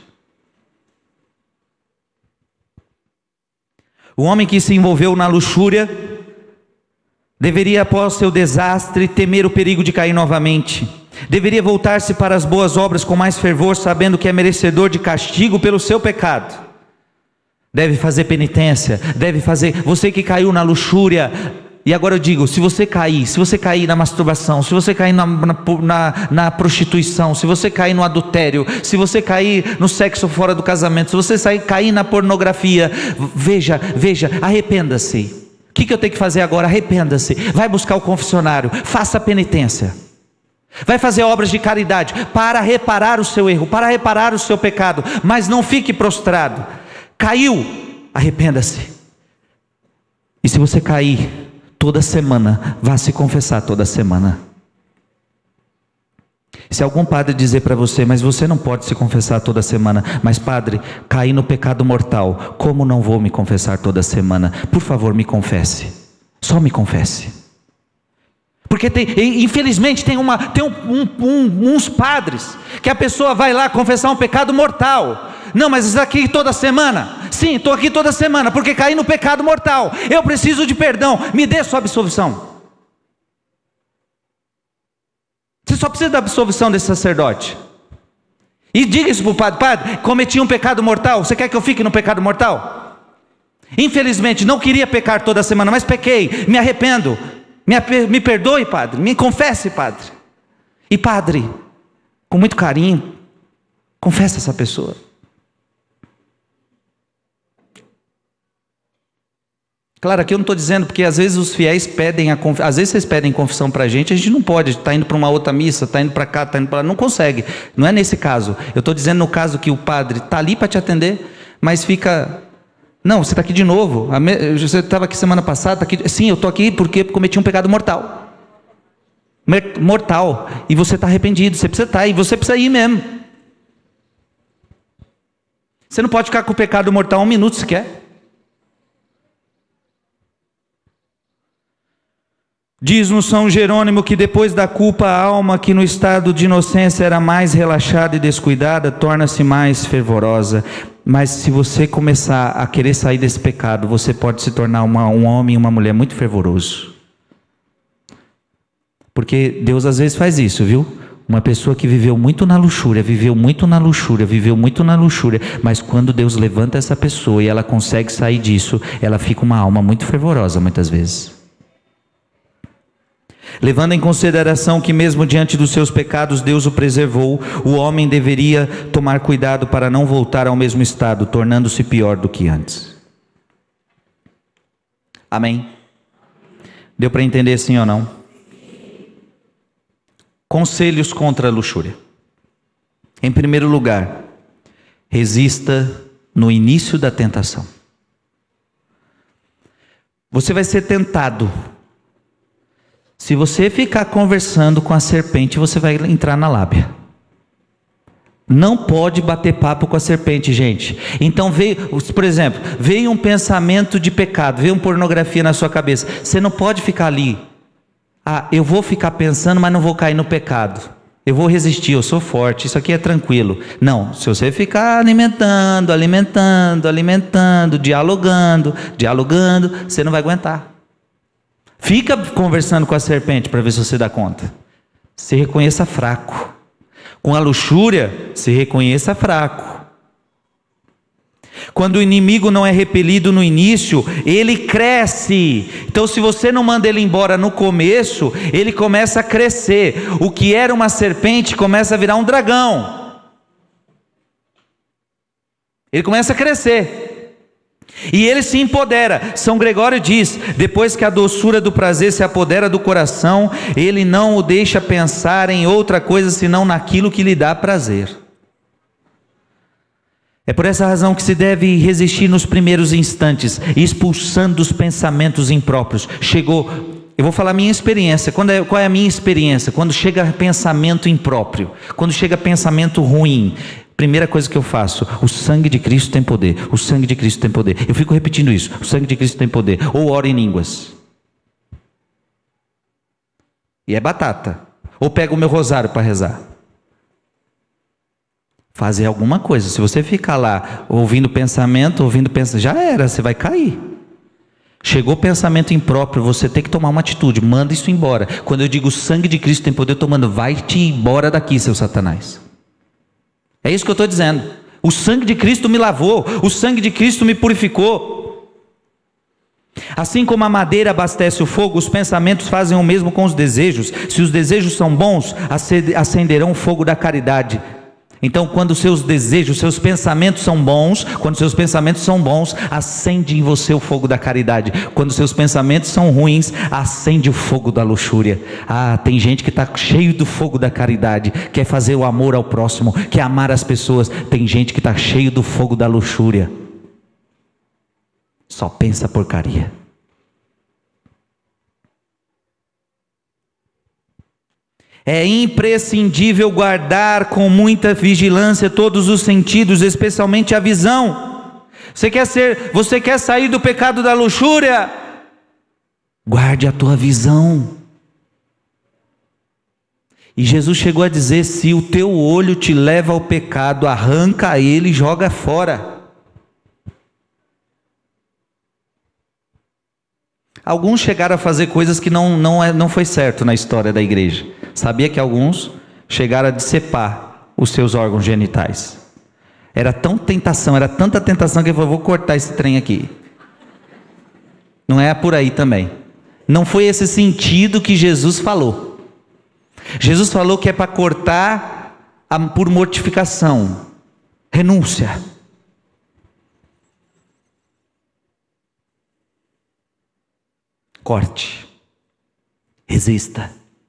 O homem que se envolveu na luxúria deveria, após seu desastre, temer o perigo de cair novamente. Deveria voltar-se para as boas obras com mais fervor, sabendo que é merecedor de castigo pelo seu pecado. Deve fazer penitência, deve fazer. Você que caiu na luxúria, e agora eu digo, se você cair na masturbação, se você cair na prostituição, se você cair no adultério, se você cair no sexo fora do casamento, se você cair na pornografia, veja, arrependa-se. O que eu tenho que fazer agora? Arrependa-se, vai buscar o confessionário, faça penitência, vai fazer obras de caridade, para reparar o seu erro, para reparar o seu pecado, mas não fique prostrado. Caiu, arrependa-se. E se você cair toda semana, vá se confessar toda semana. Se algum padre dizer para você, mas você não pode se confessar toda semana, mas padre, caí no pecado mortal, como não vou me confessar toda semana? Por favor, me confesse, só me confesse. Porque infelizmente tem uns padres que a pessoa vai lá confessar um pecado mortal. Não, mas está aqui toda semana. Sim, estou aqui toda semana porque caí no pecado mortal. Eu preciso de perdão, me dê sua absolvição. Você só precisa da absolvição desse sacerdote. E diga isso para o padre: padre, cometi um pecado mortal, você quer que eu fique no pecado mortal? Infelizmente não queria pecar toda semana, mas pequei, me arrependo. Me perdoe, padre. Me confesse, padre. E padre, com muito carinho, confessa essa pessoa. Claro, aqui eu não estou dizendo, porque às vezes os fiéis pedem às vezes vocês pedem confissão para a gente não pode, está indo para uma outra missa, está indo para cá, está indo para lá, não consegue. Não é nesse caso. Eu estou dizendo no caso que o padre está ali para te atender, mas fica... Não, você está aqui de novo. Você estava aqui semana passada, tá aqui... Sim, eu estou aqui porque cometi um pecado mortal. Mortal. E você está arrependido, você precisa estar, e você precisa ir mesmo. Você não pode ficar com o pecado mortal 1 minuto sequer. Diz-nos São Jerônimo que depois da culpa a alma que no estado de inocência era mais relaxada e descuidada, torna-se mais fervorosa. Mas se você começar a querer sair desse pecado, você pode se tornar um homem e uma mulher muito fervoroso. Porque Deus às vezes faz isso, viu? Uma pessoa que viveu muito na luxúria, mas quando Deus levanta essa pessoa e ela consegue sair disso, ela fica uma alma muito fervorosa muitas vezes. Levando em consideração que mesmo diante dos seus pecados Deus o preservou, o homem deveria tomar cuidado para não voltar ao mesmo estado, tornando-se pior do que antes. Amém? Deu para entender sim ou não? Conselhos contra a luxúria. Em primeiro lugar, resista no início da tentação. Você vai ser tentado. Se você ficar conversando com a serpente, você vai entrar na lábia. Não pode bater papo com a serpente, gente. Então por exemplo, veio um pensamento de pecado, veio uma pornografia na sua cabeça. Você não pode ficar ali. Eu vou ficar pensando, mas não vou cair no pecado. Eu vou resistir, eu sou forte, isso aqui é tranquilo. Não, se você ficar alimentando, dialogando, você não vai aguentar. Fica conversando com a serpente para ver se você dá conta. Se reconheça fraco. Com a luxúria, se reconheça fraco. Quando o inimigo não é repelido no início, ele cresce. Então se você não manda ele embora no começo, ele começa a crescer. O que era uma serpente começa a virar um dragão. Ele começa a crescer. E ele se empodera. São Gregório diz: depois que a doçura do prazer se apodera do coração, ele não o deixa pensar em outra coisa senão naquilo que lhe dá prazer. É por essa razão que se deve resistir nos primeiros instantes, expulsando os pensamentos impróprios. Eu vou falar a minha experiência. Qual é a minha experiência? Quando chega pensamento impróprio, quando chega pensamento ruim, primeira coisa que eu faço: o sangue de Cristo tem poder, o sangue de Cristo tem poder. Eu fico repetindo isso: o sangue de Cristo tem poder. Ou oro em línguas. E é batata. Ou pego o meu rosário para rezar. Fazer alguma coisa. Se você ficar lá ouvindo pensamento, já era, você vai cair. Chegou pensamento impróprio, você tem que tomar uma atitude, manda isso embora. Quando eu digo o sangue de Cristo tem poder, eu estou mandando: vai-te embora daqui, seu Satanás. É isso que eu estou dizendo. O sangue de Cristo me lavou, o sangue de Cristo me purificou. Assim como a madeira abastece o fogo, os pensamentos fazem o mesmo com os desejos. Se os desejos são bons, acenderão o fogo da caridade. Então, quando os seus desejos, seus pensamentos são bons, acende em você o fogo da caridade. Quando os seus pensamentos são ruins, acende o fogo da luxúria. Tem gente que está cheio do fogo da caridade, quer fazer o amor ao próximo, quer amar as pessoas. Tem gente que está cheio do fogo da luxúria, só pensa porcaria. É imprescindível guardar com muita vigilância todos os sentidos, especialmente a visão. Você quer sair do pecado da luxúria? Guarde a tua visão. E Jesus chegou a dizer: se o teu olho te leva ao pecado, arranca ele e joga fora. Alguns chegaram a fazer coisas que não foi certo na história da igreja. Sabia que alguns chegaram a decepar os seus órgãos genitais. Era tanta tentação que ele falou: vou cortar esse trem aqui. Não é por aí também. Não foi esse sentido que Jesus falou. Jesus falou que é para cortar por mortificação, renúncia. Corte. Resista.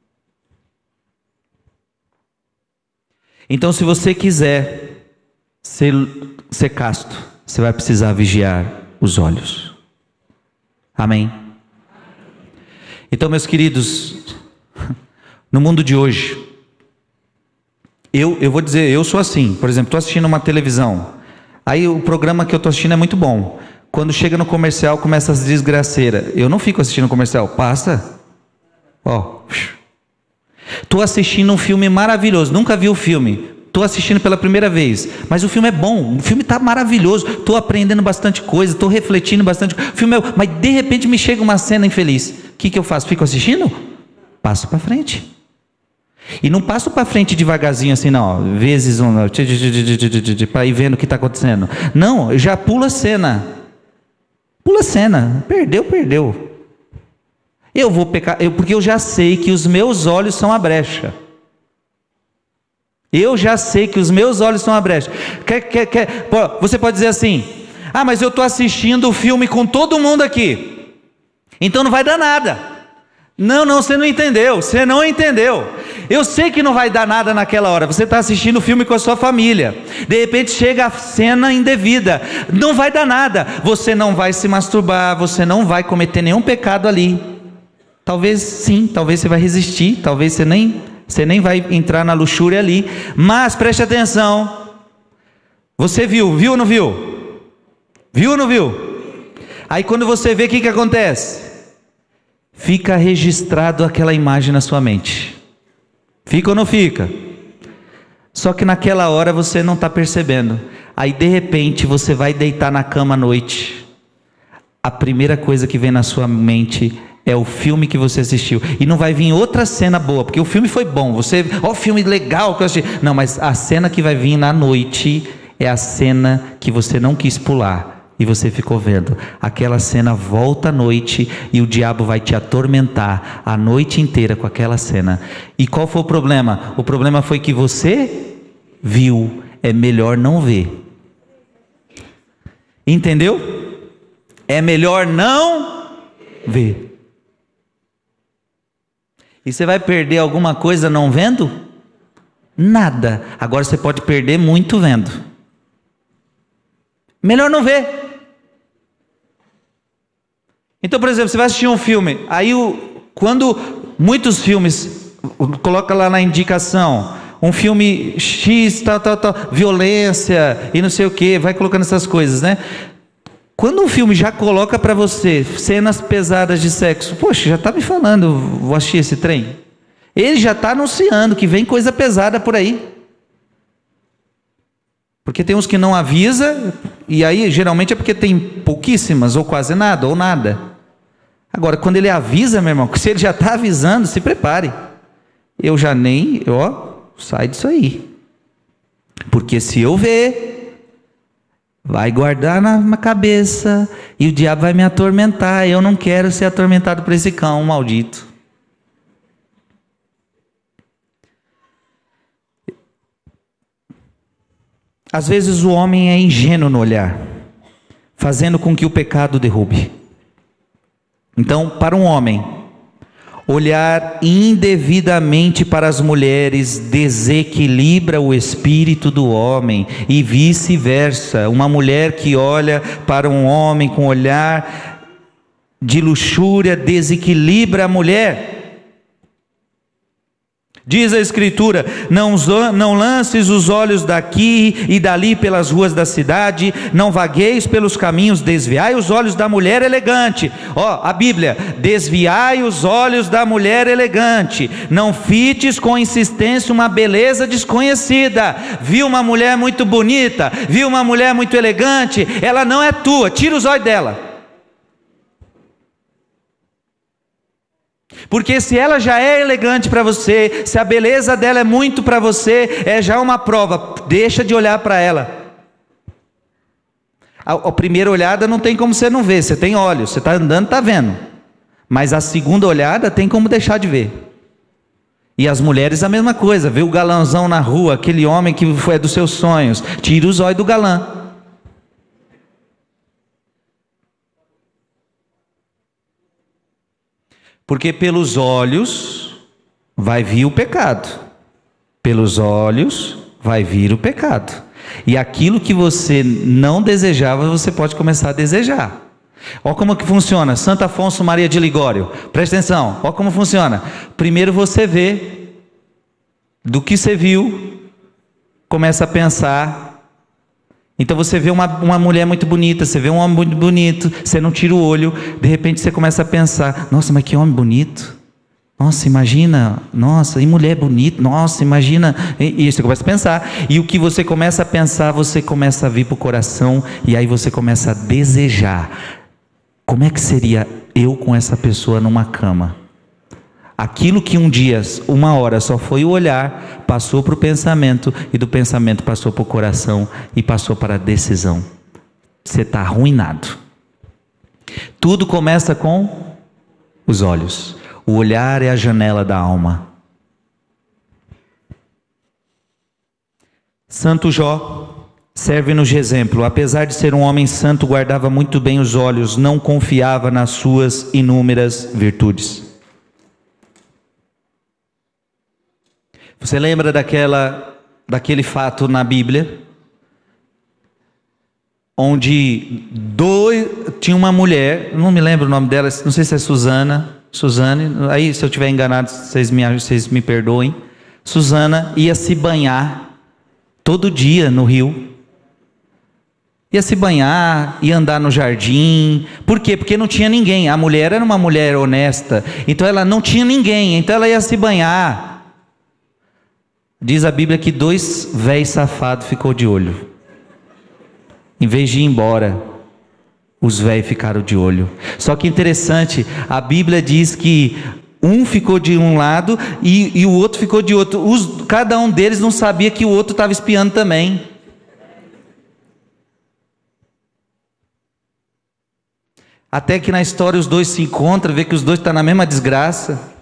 Então, se você quiser ser casto, você vai precisar vigiar os olhos. Amém? Então, meus queridos, no mundo de hoje, eu vou dizer, eu sou assim. Por exemplo, estou assistindo uma televisão, aí o programa que eu estou assistindo é muito bom. Quando chega no comercial, começa as desgraceiras. Eu não fico assistindo o comercial, passa. Estou assistindo um filme maravilhoso, nunca vi o filme. Estou assistindo pela primeira vez, mas o filme é bom, o filme está maravilhoso. Estou aprendendo bastante coisa, estou refletindo bastante. O filme mas de repente me chega uma cena infeliz. O que eu faço? Fico assistindo? Passo para frente. E não passo para frente devagarzinho assim, não. Vezes para ir vendo o que está acontecendo. Não, eu já pulo a cena. Pula a cena. Perdeu. Eu vou pecar, porque eu já sei que os meus olhos são a brecha. Eu já sei que os meus olhos são a brecha. Você pode dizer assim: ah, mas eu estou assistindo o filme com todo mundo aqui, então não vai dar nada. Não, você não entendeu. Eu sei que não vai dar nada naquela hora. Você está assistindo o filme com a sua família, de repente chega a cena indevida, não vai dar nada. Você não vai se masturbar, você não vai cometer nenhum pecado ali. Talvez sim, talvez você vai resistir, talvez você nem vai entrar na luxúria ali. Mas preste atenção. Você viu ou não viu? Viu ou não viu? Aí quando você vê, o que acontece? Fica registrado aquela imagem na sua mente. Fica ou não fica? Só que naquela hora você não está percebendo. Aí de repente você vai deitar na cama à noite. A primeira coisa que vem na sua mente é o filme que você assistiu. E não vai vir outra cena boa, porque o filme foi bom. Filme legal que eu assisti. Não, mas a cena que vai vir na noite é a cena que você não quis pular. E você ficou vendo. Aquela cena volta à noite e o diabo vai te atormentar a noite inteira com aquela cena. E qual foi o problema? O problema foi que você viu. É melhor não ver. Entendeu? É melhor não ver. E você vai perder alguma coisa não vendo? Nada. Agora você pode perder muito vendo. Melhor não ver. Então, por exemplo, você vai assistir um filme, aí quando muitos filmes, coloca lá na indicação, um filme X, tal, violência e não sei o que, vai colocando essas coisas, né? Quando um filme já coloca para você cenas pesadas de sexo, poxa, já está me falando, vou assistir esse trem. Ele já está anunciando que vem coisa pesada por aí. Porque tem uns que não avisa, e aí geralmente é porque tem pouquíssimas, ou quase nada, ou nada. Agora, quando ele avisa, meu irmão, se ele já está avisando, se prepare. Eu já sai disso aí. Porque se eu ver, vai guardar na cabeça, e o diabo vai me atormentar. Eu não quero ser atormentado por esse cão maldito. Às vezes o homem é ingênuo no olhar, fazendo com que o pecado derrube. Então, para um homem, olhar indevidamente para as mulheres desequilibra o espírito do homem, e vice-versa. Uma mulher que olha para um homem com olhar de luxúria desequilibra a mulher. Diz a Escritura: não lances os olhos daqui e dali pelas ruas da cidade, não vagueis pelos caminhos, desviai os olhos da mulher elegante. A Bíblia: desviai os olhos da mulher elegante, não fites com insistência uma beleza desconhecida. Viu uma mulher muito bonita, viu uma mulher muito elegante, ela não é tua, tira os olhos dela. Porque se ela já é elegante para você, se a beleza dela é muito para você, é já uma prova. Deixa de olhar para ela. A primeira olhada não tem como você não ver, você tem olhos, você está andando, está vendo. Mas a segunda olhada tem como deixar de ver. E as mulheres a mesma coisa, vê o galãozão na rua, aquele homem que foi dos seus sonhos, tira os olhos do galã. Porque pelos olhos vai vir o pecado. Pelos olhos vai vir o pecado. E aquilo que você não desejava, você pode começar a desejar. Olha como que funciona. Santo Afonso Maria de Ligório, presta atenção, olha como funciona. Primeiro você vê, do que você viu, começa a pensar. Então você vê uma mulher muito bonita, você vê um homem muito bonito, você não tira o olho, de repente você começa a pensar, nossa, mas que homem bonito. Nossa, imagina, nossa, e mulher bonita, nossa, imagina, e você começa a pensar, e o que você começa a pensar, você começa a vir para o coração, e aí você começa a desejar. Como é que seria eu com essa pessoa numa cama? Aquilo que um dia, uma hora só foi o olhar, passou para o pensamento, e do pensamento passou para o coração, e passou para a decisão. Você está arruinado. Tudo começa com os olhos. O olhar é a janela da alma. Santo Jó serve-nos de exemplo. Apesar de ser um homem santo, guardava muito bem os olhos, não confiava nas suas inúmeras virtudes. Você lembra daquele fato na Bíblia? Onde tinha uma mulher, não me lembro o nome dela, não sei se é Suzane, aí se eu estiver enganado, vocês me perdoem. Suzana ia se banhar todo dia no rio. Ia se banhar, ia andar no jardim. Por quê? Porque não tinha ninguém. A mulher era uma mulher honesta, então ela não tinha ninguém, então ela ia se banhar. Diz a Bíblia que 2 véis safados ficou de olho. Em vez de ir embora, os véis ficaram de olho. Só que interessante, a Bíblia diz que um ficou de um lado e o outro ficou de outro. Cada um deles não sabia que o outro estava espiando também. Até que na história os dois se encontram, vê que os dois estão na mesma desgraça.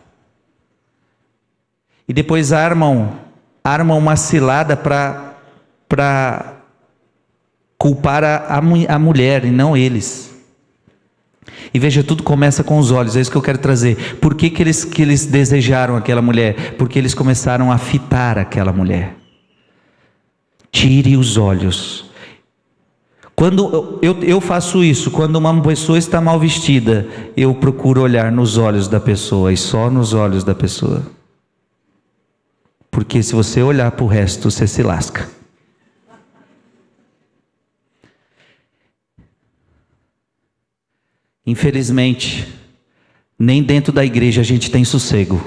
E depois armam uma cilada para culpar a mulher e não eles. E veja, tudo começa com os olhos, é isso que eu quero trazer. Por que eles desejaram aquela mulher? Porque eles começaram a fitar aquela mulher. Tire os olhos. Quando eu faço isso, quando uma pessoa está mal vestida, eu procuro olhar nos olhos da pessoa, e só nos olhos da pessoa. Porque se você olhar para o resto, você se lasca. Infelizmente, nem dentro da igreja a gente tem sossego.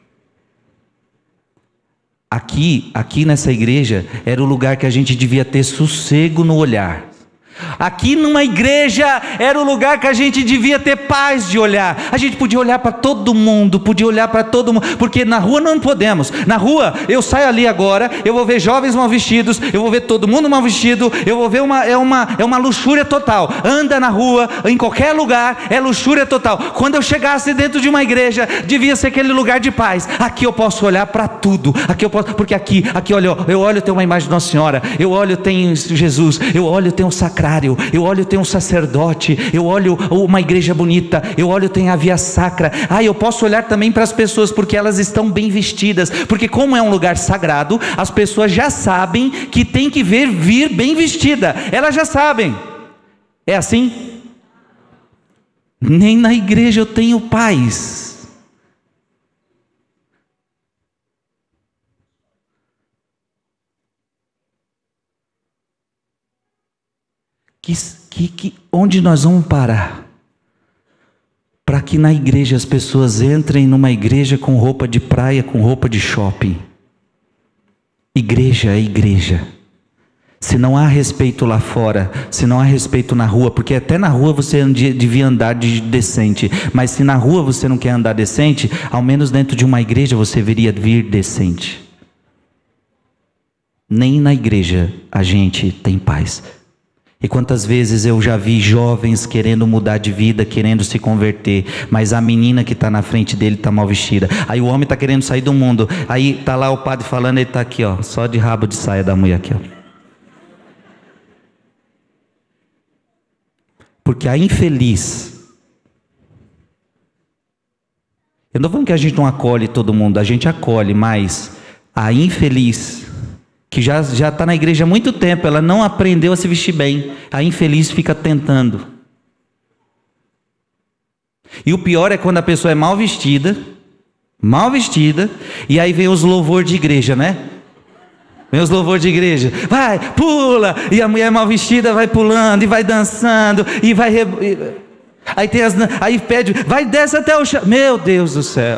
Aqui nessa igreja, era o lugar que a gente devia ter sossego no olhar. Aqui numa igreja era o lugar que a gente devia ter paz de olhar. A gente podia olhar para todo mundo, porque na rua não podemos. Na rua, eu saio ali agora, eu vou ver jovens mal vestidos, eu vou ver todo mundo mal vestido, eu vou ver uma luxúria total. Anda na rua, em qualquer lugar, é luxúria total. Quando eu chegasse dentro de uma igreja, devia ser aquele lugar de paz. Aqui eu posso olhar para tudo, porque aqui olha, eu olho, tem uma imagem de Nossa Senhora, eu olho, tem Jesus, eu olho, tem um sacrário, eu olho, tem um sacerdote, eu olho uma igreja bonita, eu olho, tem a via sacra. Eu posso olhar também para as pessoas, porque elas estão bem vestidas, porque como é um lugar sagrado, as pessoas já sabem que tem que vir bem vestida, elas já sabem. É assim? Nem na igreja eu tenho paz. Onde nós vamos parar? Para que na igreja as pessoas entrem numa igreja com roupa de praia, com roupa de shopping. Igreja é igreja. Se não há respeito lá fora, se não há respeito na rua, porque até na rua você devia andar decente, mas se na rua você não quer andar decente, ao menos dentro de uma igreja você deveria vir decente. Nem na igreja a gente tem paz. E quantas vezes eu já vi jovens querendo mudar de vida, querendo se converter, mas a menina que está na frente dele está mal vestida. Aí o homem está querendo sair do mundo, aí está lá o padre falando, ele está aqui, ó, só de rabo de saia da mulher aqui, ó. Porque a infeliz, eu não estou falando que a gente não acolhe todo mundo, a gente acolhe, mas a infeliz, que já está na igreja há muito tempo, ela não aprendeu a se vestir bem, a infeliz fica tentando. E o pior é quando a pessoa é mal vestida, e aí vem os louvor de igreja, né? Vem os louvor de igreja, vai, pula, e a mulher mal vestida vai pulando, e vai dançando, e vai... Aí, aí pede, vai, desce até o chão, meu Deus do céu.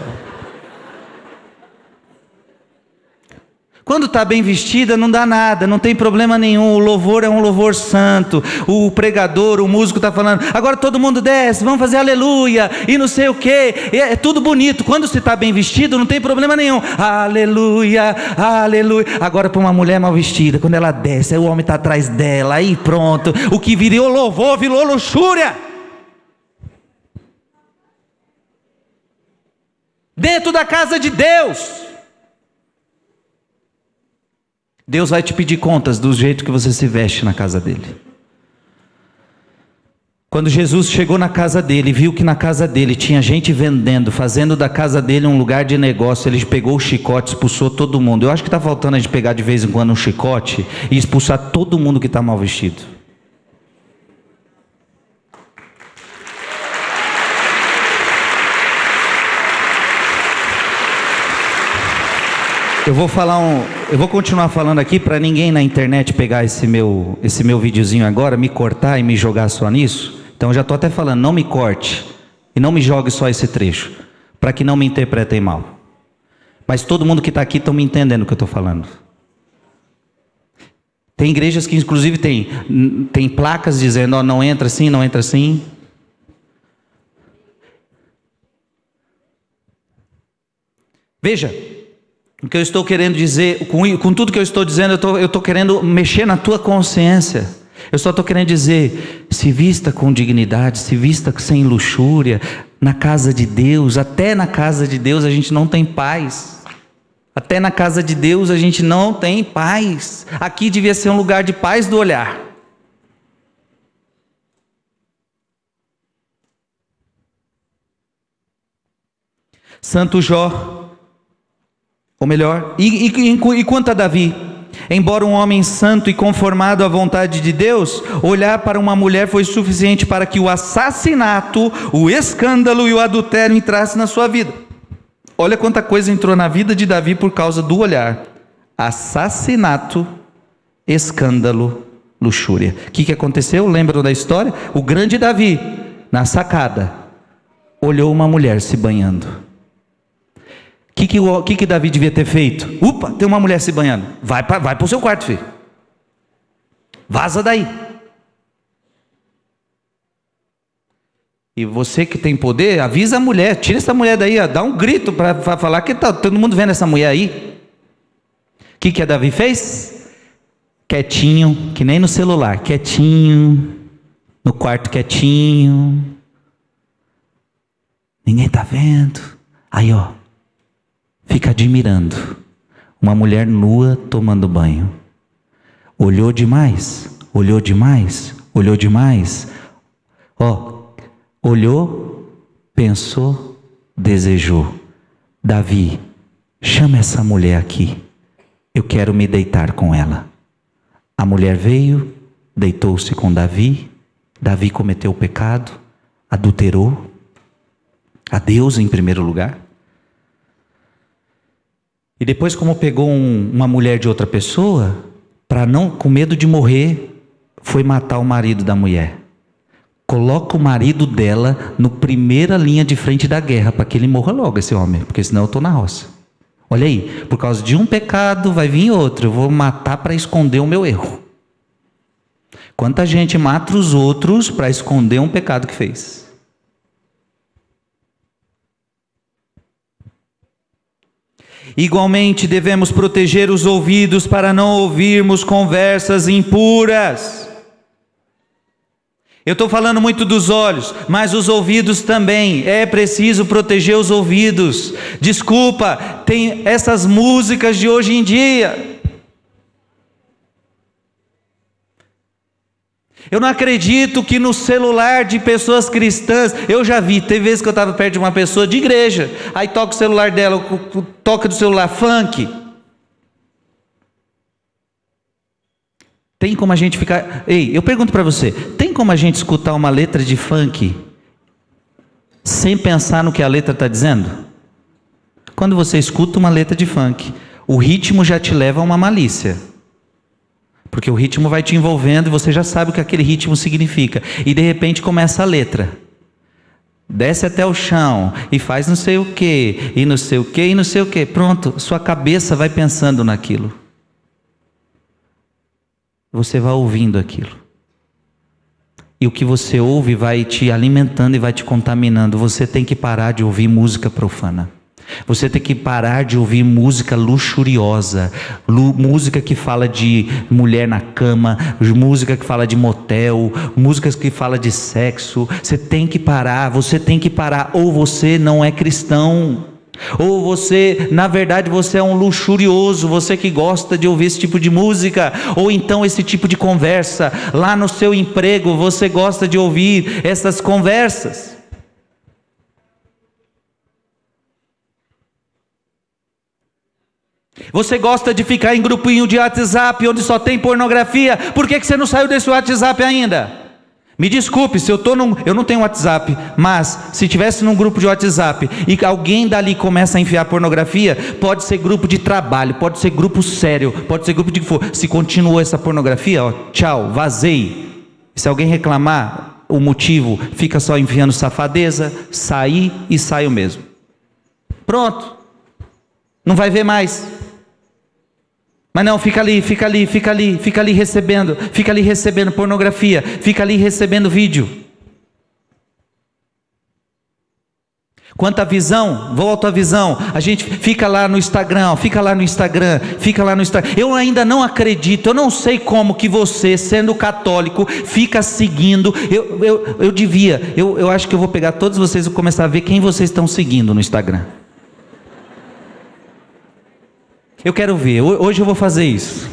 Quando está bem vestida não dá nada, não tem problema nenhum, o louvor é um louvor santo, o pregador, o músico está falando, agora todo mundo desce, vamos fazer aleluia, e não sei o que, é tudo bonito. Quando você está bem vestido não tem problema nenhum, aleluia, aleluia. Agora para uma mulher mal vestida, quando ela desce, aí o homem está atrás dela, aí pronto, o que virou louvor virou luxúria. Dentro da casa de Deus, Deus vai te pedir contas do jeito que você se veste na casa dele. Quando Jesus chegou na casa dele, viu que na casa dele tinha gente vendendo, fazendo da casa dele um lugar de negócio, ele pegou o chicote, expulsou todo mundo. Eu acho que está faltando a gente pegar de vez em quando um chicote e expulsar todo mundo que está mal vestido. Eu vou continuar falando aqui para ninguém na internet pegar esse meu videozinho agora, me cortar e me jogar só nisso. Então eu já estou até falando, não me corte e não me jogue só esse trecho, para que não me interpretem mal. Mas todo mundo que está aqui está me entendendo o que eu estou falando. Tem igrejas que inclusive tem placas dizendo, ó, não entra assim, não entra assim. Veja, o que eu estou querendo dizer, com tudo que eu estou dizendo, eu estou querendo mexer na tua consciência. Eu só estou querendo dizer, se vista com dignidade, se vista sem luxúria, na casa de Deus. Até na casa de Deus a gente não tem paz. Até na casa de Deus a gente não tem paz. Aqui devia ser um lugar de paz do olhar. Santo Jó, ou melhor, e quanto a Davi, embora um homem santo e conformado à vontade de Deus, olhar para uma mulher foi suficiente para que o assassinato, o escândalo e o adultério entrassem na sua vida. Olha quanta coisa entrou na vida de Davi por causa do olhar: assassinato, escândalo, luxúria. O que aconteceu? Lembram da história? O grande Davi, na sacada, olhou uma mulher se banhando. O que Davi devia ter feito? Upa, tem uma mulher se banhando. Vai para o seu quarto, filho. Vaza daí. E você que tem poder, avisa a mulher. Tira essa mulher daí, ó, dá um grito para falar que tá todo mundo vendo essa mulher aí. O que Davi fez? Quietinho, que nem no celular. Quietinho. No quarto quietinho. Ninguém está vendo. Aí, ó. Fica admirando uma mulher nua tomando banho. Olhou demais, olhou demais, olhou demais. Ó, olhou, pensou, desejou. Davi, chama essa mulher aqui. Eu quero me deitar com ela. A mulher veio, deitou-se com Davi. Davi cometeu o pecado, adulterou a Deus em primeiro lugar. E depois, como pegou uma mulher de outra pessoa, com medo de morrer, foi matar o marido da mulher. Coloca o marido dela no primeira linha de frente da guerra, para que ele morra logo, esse homem, porque senão eu estou na roça. Olha aí, por causa de um pecado vai vir outro, eu vou matar para esconder o meu erro. Quanta gente mata os outros para esconder um pecado que fez. Igualmente devemos proteger os ouvidos para não ouvirmos conversas impuras. Eu estou falando muito dos olhos, mas os ouvidos também. É preciso proteger os ouvidos. Desculpa, tem essas músicas de hoje em dia. Eu não acredito que no celular de pessoas cristãs, eu já vi, teve vezes que eu estava perto de uma pessoa de igreja, aí toca o celular dela, toca do celular funk. Tem como a gente ficar... Ei, eu pergunto para você, tem como a gente escutar uma letra de funk sem pensar no que a letra está dizendo? Quando você escuta uma letra de funk, o ritmo já te leva a uma malícia. Porque o ritmo vai te envolvendo e você já sabe o que aquele ritmo significa. E de repente começa a letra. Desce até o chão e faz não sei o que, e não sei o que, e não sei o que. Pronto, sua cabeça vai pensando naquilo. Você vai ouvindo aquilo. E o que você ouve vai te alimentando e vai te contaminando. Você tem que parar de ouvir música profana. Você tem que parar de ouvir música luxuriosa, música que fala de mulher na cama, música que fala de motel, músicas que fala de sexo. Você tem que parar, ou você não é cristão. Ou você, na verdade, você é um luxurioso, você que gosta de ouvir esse tipo de música, ou então esse tipo de conversa. Lá no seu emprego, você gosta de ouvir essas conversas. Você gosta de ficar em grupinho de WhatsApp onde só tem pornografia. Por que você não saiu desse WhatsApp ainda? Me desculpe, se eu não tenho WhatsApp, mas se tivesse num grupo de WhatsApp e alguém dali começa a enfiar pornografia, pode ser grupo de trabalho, pode ser grupo sério, pode ser grupo de que for. Se continuou essa pornografia, ó, tchau, vazei. Se alguém reclamar o motivo, fica só enfiando safadeza, sair e saio mesmo. Pronto. Não vai ver mais. Mas não, fica ali recebendo pornografia, fica ali recebendo vídeo. Quanto à visão, volta à visão, a gente fica lá no Instagram. Eu ainda não acredito, eu não sei como que você, sendo católico, fica seguindo. Eu acho que eu vou pegar todos vocês e começar a ver quem vocês estão seguindo no Instagram. Eu quero ver, hoje eu vou fazer isso.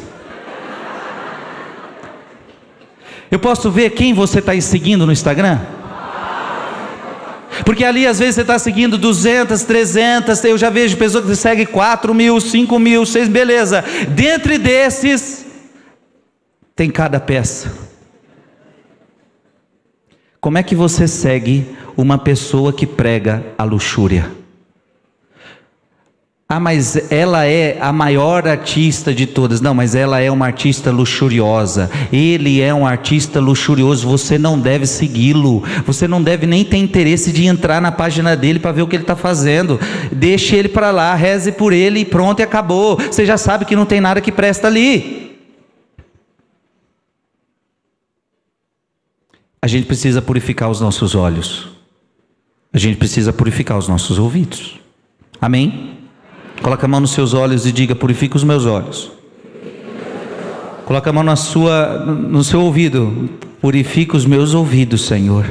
Eu posso ver quem você está seguindo no Instagram? Porque ali às vezes você está seguindo 200, 300, eu já vejo pessoas que seguem 4 mil, 5 mil, 6, beleza. Dentre desses, tem cada peça. Como é que você segue uma pessoa que prega a luxúria? Ah, mas ela é a maior artista de todas. Não, mas ela é uma artista luxuriosa. Ele é um artista luxurioso. Você não deve segui-lo. Você não deve nem ter interesse de entrar na página dele para ver o que ele está fazendo. Deixe ele para lá, reze por ele e pronto, e acabou. Você já sabe que não tem nada que presta ali. A gente precisa purificar os nossos olhos. A gente precisa purificar os nossos ouvidos. Amém? Coloca a mão nos seus olhos e diga: purifica os meus olhos. Coloca a mão no seu ouvido: purifica os meus ouvidos, Senhor.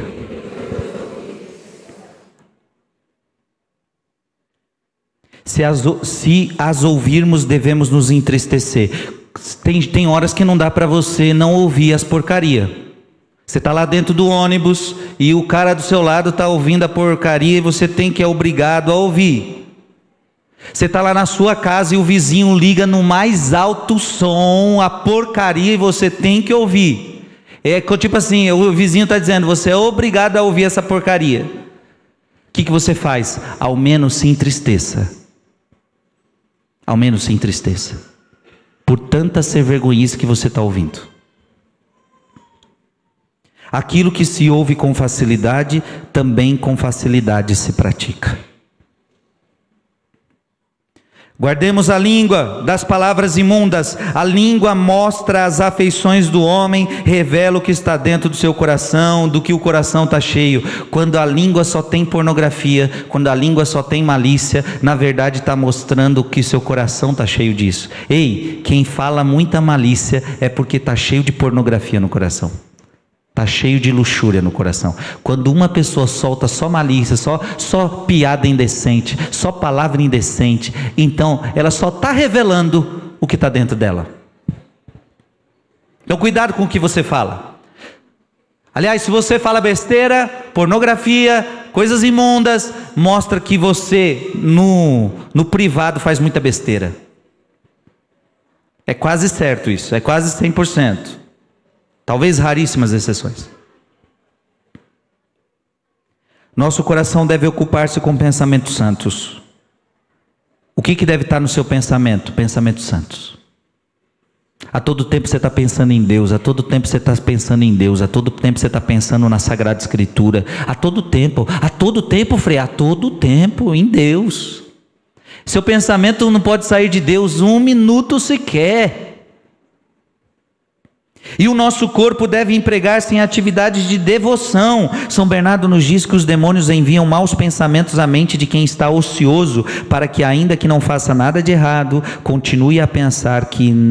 Se as ouvirmos, devemos nos entristecer. Tem horas que não dá para você não ouvir as porcarias. Você está lá dentro do ônibus e o cara do seu lado está ouvindo a porcaria e você é obrigado a ouvir. Você está lá na sua casa e o vizinho liga no mais alto som a porcaria e você tem que ouvir. É tipo assim, o vizinho está dizendo, você é obrigado a ouvir essa porcaria. O que você faz? Ao menos se entristeça. Ao menos se entristeça. Por tanta ser vergonhice que você está ouvindo. Aquilo que se ouve com facilidade, também com facilidade se pratica. Guardemos a língua das palavras imundas. A língua mostra as afeições do homem, revela o que está dentro do seu coração, do que o coração está cheio. Quando a língua só tem pornografia, quando a língua só tem malícia, na verdade está mostrando que seu coração está cheio disso. Ei, quem fala muita malícia é porque está cheio de pornografia no coração. Está cheio de luxúria no coração. Quando uma pessoa solta só malícia, só piada indecente, só palavra indecente, então ela só está revelando o que está dentro dela. Então cuidado com o que você fala. Aliás, se você fala besteira, pornografia, coisas imundas, mostra que você no privado faz muita besteira. É quase certo isso, é quase 100%. Talvez raríssimas exceções. Nosso coração deve ocupar-se com pensamentos santos. O que deve estar no seu pensamento? Pensamentos santos. A todo tempo você está pensando em Deus, a todo tempo você está pensando em Deus, a todo tempo você está pensando na Sagrada Escritura, a todo tempo, Frei, a todo tempo em Deus. Seu pensamento não pode sair de Deus um minuto sequer. E o nosso corpo deve empregar-se em atividades de devoção. São Bernardo nos diz que os demônios enviam maus pensamentos à mente de quem está ocioso, para que, ainda que não faça nada de errado, continue a pensar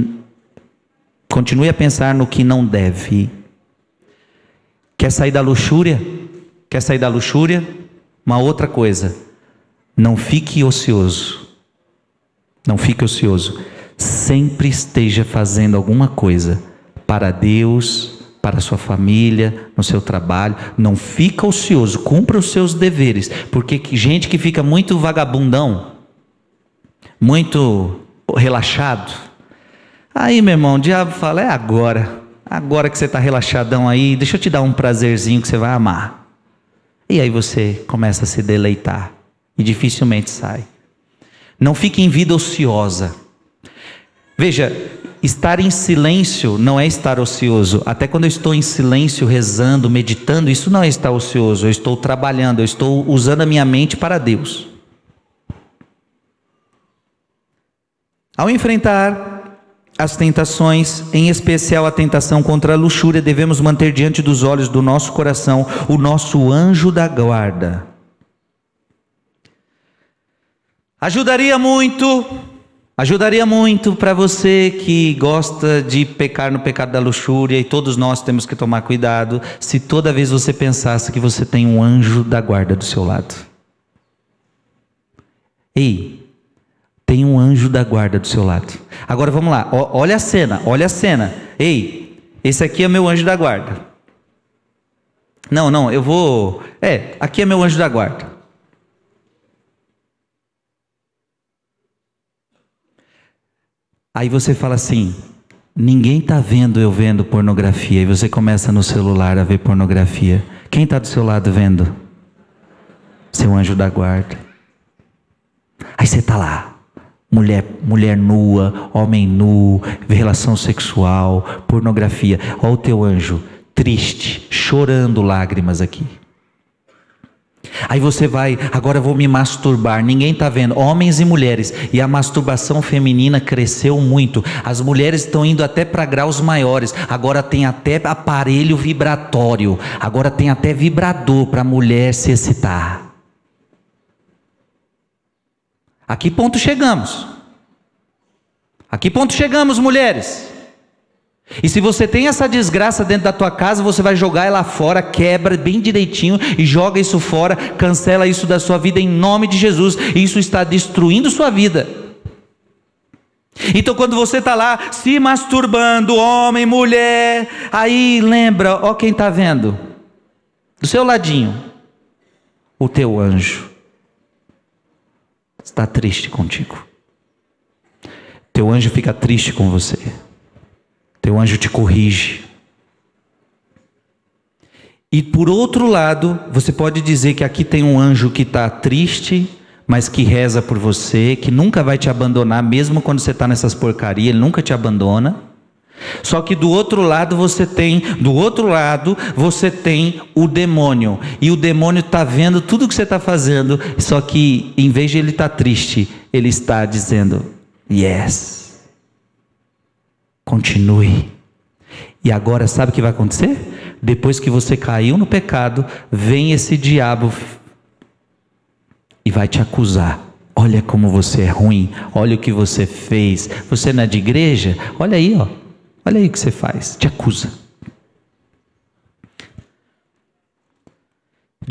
no que não deve. Quer sair da luxúria? Quer sair da luxúria? Uma outra coisa: não fique ocioso. Não fique ocioso. Sempre esteja fazendo alguma coisa para Deus, para a sua família, no seu trabalho. Não fica ocioso, cumpra os seus deveres, porque gente que fica muito vagabundão, muito relaxado, aí, meu irmão, o diabo fala: é agora que você está relaxadão aí, deixa eu te dar um prazerzinho que você vai amar. E aí você começa a se deleitar e dificilmente sai. Não fique em vida ociosa. Veja, estar em silêncio não é estar ocioso. Até quando eu estou em silêncio, rezando, meditando, isso não é estar ocioso. Eu estou trabalhando, eu estou usando a minha mente para Deus. Ao enfrentar as tentações, em especial a tentação contra a luxúria, devemos manter diante dos olhos do nosso coração o nosso anjo da guarda. Ajudaria muito para você que gosta de pecar no pecado da luxúria, e todos nós temos que tomar cuidado, se toda vez você pensasse que você tem um anjo da guarda do seu lado. Ei, tem um anjo da guarda do seu lado. Agora vamos lá, olha a cena. Ei, esse aqui é meu anjo da guarda. Não, aqui é meu anjo da guarda. Aí você fala assim: ninguém está vendo eu vendo pornografia. E você começa no celular a ver pornografia. Quem está do seu lado vendo? Seu anjo da guarda. Aí você está lá, mulher nua, homem nu, relação sexual, pornografia. Olha o teu anjo, triste, chorando lágrimas aqui. Aí você vai: agora eu vou me masturbar. Ninguém está vendo, homens e mulheres. E a masturbação feminina cresceu muito. As mulheres estão indo até para graus maiores. Agora tem até aparelho vibratório. Agora tem até vibrador para a mulher se excitar. A que ponto chegamos? A que ponto chegamos, mulheres? E se você tem essa desgraça dentro da tua casa, você vai jogar ela fora, quebra bem direitinho e joga isso fora, cancela isso da sua vida em nome de Jesus. Isso está destruindo sua vida. Então quando você está lá se masturbando, homem, mulher, aí lembra, ó quem está vendo, do seu ladinho, o teu anjo está triste contigo. Teu anjo fica triste com você. Teu anjo te corrige. E por outro lado, você pode dizer que aqui tem um anjo que está triste, mas que reza por você, que nunca vai te abandonar, mesmo quando você está nessas porcarias, ele nunca te abandona. Só que do outro lado você tem o demônio. E o demônio está vendo tudo que você está fazendo, só que em vez de ele estar triste, ele está dizendo: yes. Continue. E agora sabe o que vai acontecer? Depois que você caiu no pecado, vem esse diabo e vai te acusar. Olha como você é ruim, olha o que você fez. Você não é de igreja? Olha aí, olha aí o que você faz. Te acusa.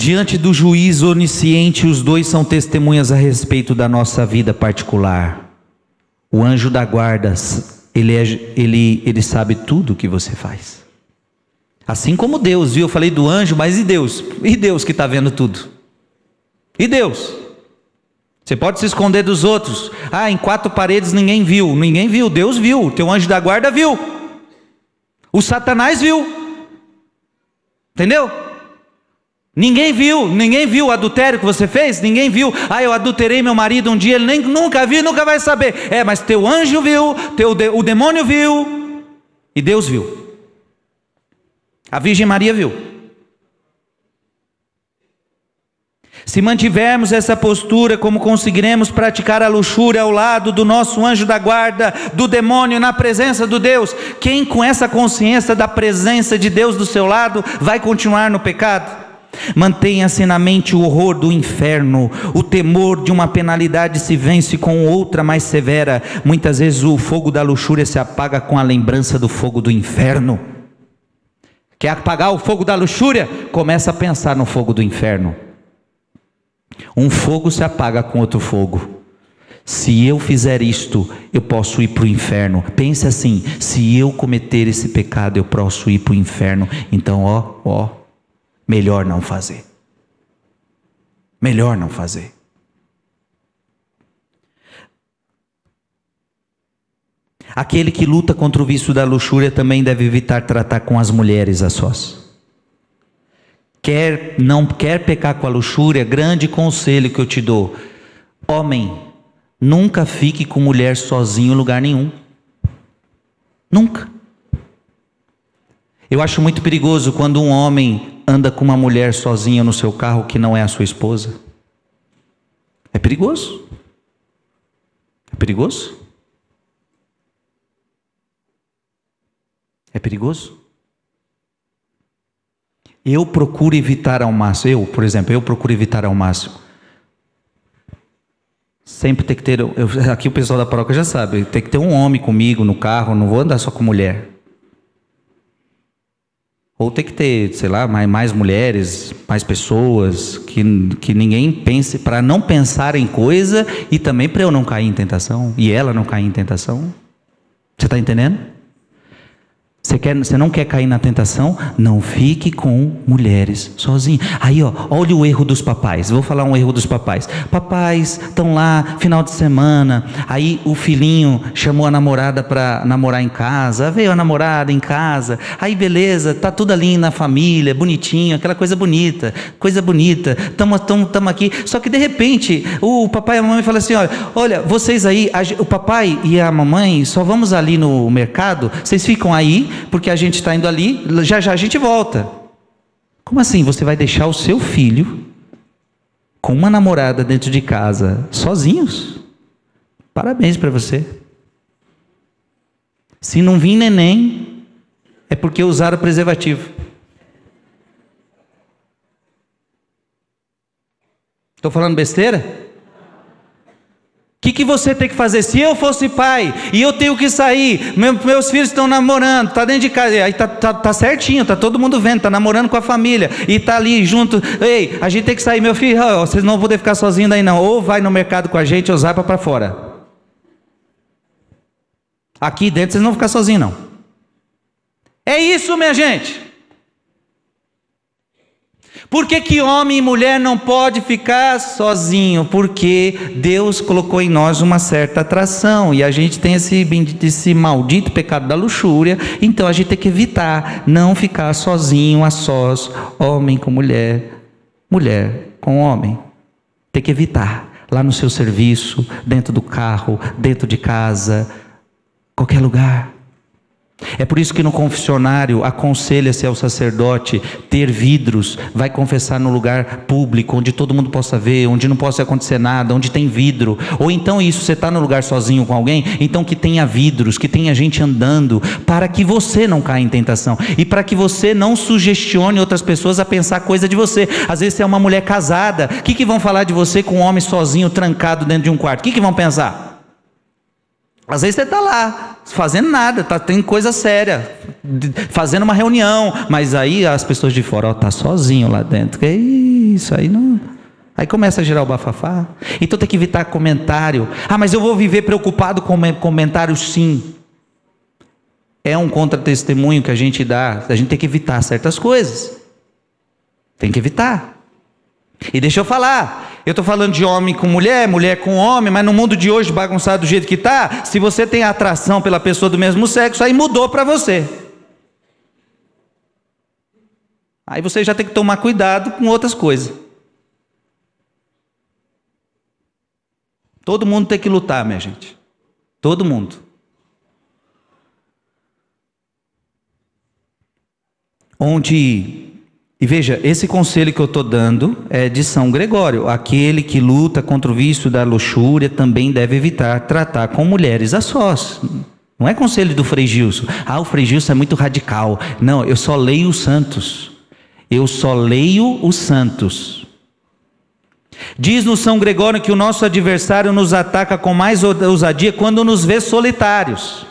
Diante do juiz onisciente, os dois são testemunhas a respeito da nossa vida particular. O anjo da guarda, ele sabe tudo o que você faz. Assim como Deus, viu? Eu falei do anjo, mas e Deus? E Deus que está vendo tudo? E Deus? Você pode se esconder dos outros. Em 4 paredes ninguém viu. Ninguém viu, Deus viu. O teu anjo da guarda viu. O Satanás viu. Entendeu? Ninguém viu o adultério que você fez, ninguém viu. Eu adulterei meu marido um dia, ele nunca viu, nunca vai saber. Mas teu anjo viu, o demônio viu, e Deus viu. A Virgem Maria viu. Se mantivermos essa postura, como conseguiremos praticar a luxúria ao lado do nosso anjo da guarda, do demônio, na presença do Deus? Quem com essa consciência da presença de Deus do seu lado vai continuar no pecado? Mantenha-se na mente o horror do inferno. O temor de uma penalidade se vence com outra mais severa. Muitas vezes o fogo da luxúria se apaga com a lembrança do fogo do inferno. Quer apagar o fogo da luxúria? Começa a pensar no fogo do inferno. Um fogo se apaga com outro fogo. Se eu fizer isto, eu posso ir para o inferno. Pense assim: se eu cometer esse pecado, eu posso ir para o inferno. Então, melhor não fazer. Melhor não fazer. Aquele que luta contra o vício da luxúria também deve evitar tratar com as mulheres a sós. Não quer pecar com a luxúria? Grande conselho que eu te dou: homem, nunca fique com mulher sozinho em lugar nenhum. Nunca. Eu acho muito perigoso quando um homem anda com uma mulher sozinha no seu carro que não é a sua esposa. É perigoso. É perigoso. É perigoso. Eu procuro evitar ao máximo. Por exemplo, eu procuro evitar ao máximo. Sempre tem que ter. Aqui o pessoal da paróquia já sabe. Tem que ter um homem comigo no carro. Não vou andar só com mulher. Ou tem que ter, sei lá, mais mulheres, mais pessoas, que ninguém pense, para não pensar em coisa e também para eu não cair em tentação e ela não cair em tentação. Você está entendendo? Você não quer cair na tentação? Não fique com mulheres sozinho. Aí, olha o erro dos papais. Vou falar um erro dos papais. Papais estão lá, final de semana. Aí o filhinho chamou a namorada para namorar em casa. Veio a namorada em casa. Aí beleza, tá tudo ali na família, bonitinho, aquela coisa bonita. Coisa bonita. Estamos aqui. Só que de repente, o papai e a mamãe falam assim: olha, vocês aí, o papai e a mamãe só vamos ali no mercado. Vocês ficam aí, porque a gente está indo ali, já a gente volta. Como assim? Você vai deixar o seu filho com uma namorada dentro de casa, sozinhos? Parabéns para você. Se não vir neném, é porque usaram preservativo. Estou falando besteira? O que você tem que fazer? Se eu fosse pai e eu tenho que sair, meus filhos estão namorando, está dentro de casa, aí tá certinho, está todo mundo vendo, está namorando com a família e está ali junto. Ei, a gente tem que sair, meu filho, vocês não vão poder ficar sozinhos daí não, ou vai no mercado com a gente ou zapa para fora. Aqui dentro vocês não vão ficar sozinhos não. É isso, minha gente. Por que homem e mulher não pode ficar sozinho? Porque Deus colocou em nós uma certa atração, e a gente tem esse maldito pecado da luxúria, então a gente tem que evitar não ficar sozinho, a sós, homem com mulher, mulher com homem. Tem que evitar, lá no seu serviço, dentro do carro, dentro de casa, qualquer lugar. É por isso que no confessionário aconselha-se ao sacerdote ter vidros, vai confessar no lugar público, onde todo mundo possa ver, onde não possa acontecer nada, onde tem vidro. Ou então isso, você está no lugar sozinho com alguém, então que tenha vidros, que tenha gente andando, para que você não caia em tentação, e para que você não sugestione outras pessoas a pensar coisa de você. Às vezes você é uma mulher casada, o que vão falar de você com um homem sozinho, trancado dentro de um quarto? O que vão pensar? Às vezes você está lá, fazendo nada, tem coisa séria, fazendo uma reunião, mas aí as pessoas de fora, está sozinho lá dentro. isso, aí não. Aí começa a gerar o bafafá. Então tem que evitar comentário. Ah, mas eu vou viver preocupado com comentário, sim. É um contra-testemunho que a gente dá. A gente tem que evitar certas coisas. Tem que evitar. E deixa eu falar, eu estou falando de homem com mulher, mulher com homem, mas no mundo de hoje bagunçado do jeito que está, se você tem atração pela pessoa do mesmo sexo, aí mudou para você. Aí você já tem que tomar cuidado com outras coisas. Todo mundo tem que lutar, minha gente. Todo mundo. E veja, esse conselho que eu estou dando é de São Gregório. Aquele que luta contra o vício da luxúria também deve evitar tratar com mulheres a sós. Não é conselho do Frei Gilson. Ah, o Frei Gilson é muito radical. Não, eu só leio os santos. Eu só leio os santos. Diz-nos São Gregório que o nosso adversário nos ataca com mais ousadia quando nos vê solitários.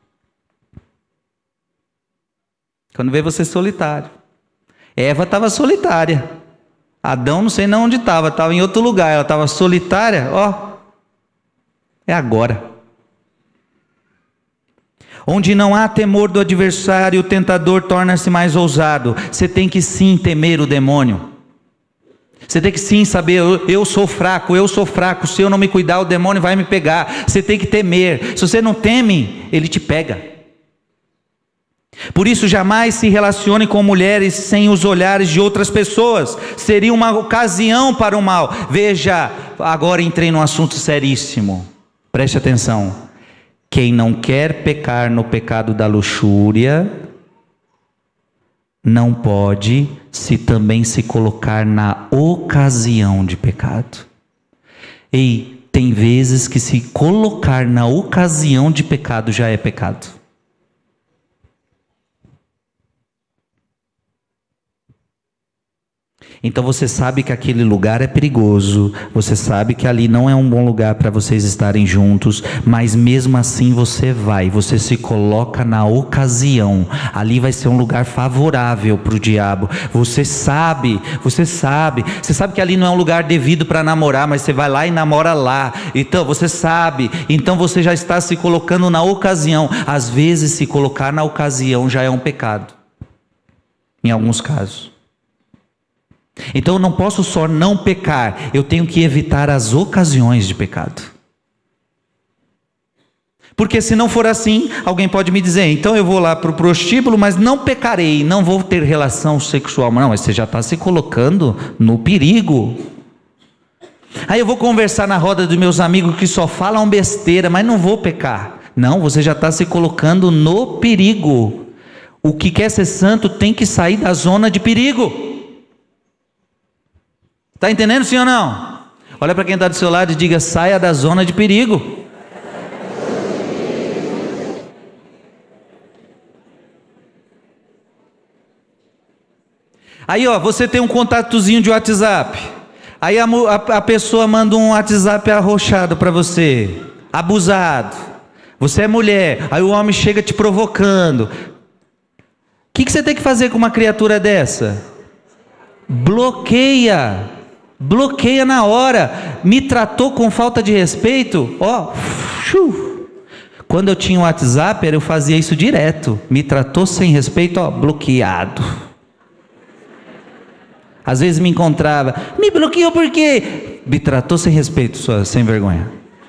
Quando vê você solitário. Eva estava solitária. Adão não sei não onde estava em outro lugar. Ela estava solitária, ó. É agora. Onde não há temor do adversário, o tentador torna-se mais ousado. Você tem que sim temer o demônio. Você tem que sim saber, eu sou fraco, se eu não me cuidar o demônio vai me pegar. Você tem que temer. Se você não teme, ele te pega. Por isso jamais se relacione com mulheres sem os olhares de outras pessoas. Seria uma ocasião para o mal. Veja, agora entrei num assunto seríssimo. Preste atenção. Quem não quer pecar no pecado da luxúria, não pode também se colocar na ocasião de pecado. Ei, tem vezes que se colocar na ocasião de pecado já é pecado. Então você sabe que aquele lugar é perigoso, você sabe que ali não é um bom lugar para vocês estarem juntos, mas mesmo assim você se coloca na ocasião, ali vai ser um lugar favorável para o diabo, você sabe que ali não é um lugar devido para namorar, mas você vai lá e namora lá, então você sabe, então você já está se colocando na ocasião. Às vezes se colocar na ocasião já é um pecado, em alguns casos. Então eu não posso só não pecar, eu tenho que evitar as ocasiões de pecado. Porque se não for assim, alguém pode me dizer, então eu vou lá para o prostíbulo, mas não pecarei, não vou ter relação sexual. Não, mas você já está se colocando no perigo. Aí eu vou conversar na roda dos meus amigos que só falam besteira, mas não vou pecar. Não, você já está se colocando no perigo. O que quer ser santo tem que sair da zona de perigo. Está entendendo, sim ou não? Olha para quem está do seu lado e diga, saia da zona de perigo. Aí ó, você tem um contatozinho de WhatsApp. Aí a pessoa manda um WhatsApp arrochado para você, abusado. Você é mulher, aí o homem chega te provocando. O que você tem que fazer com uma criatura dessa? Bloqueia na hora. Me tratou com falta de respeito, ó. Quando eu tinha um WhatsApp, eu fazia isso direto. Me tratou sem respeito, ó, bloqueado. Às vezes me encontrava, me bloqueou por quê? Me tratou sem respeito, sua sem vergonha.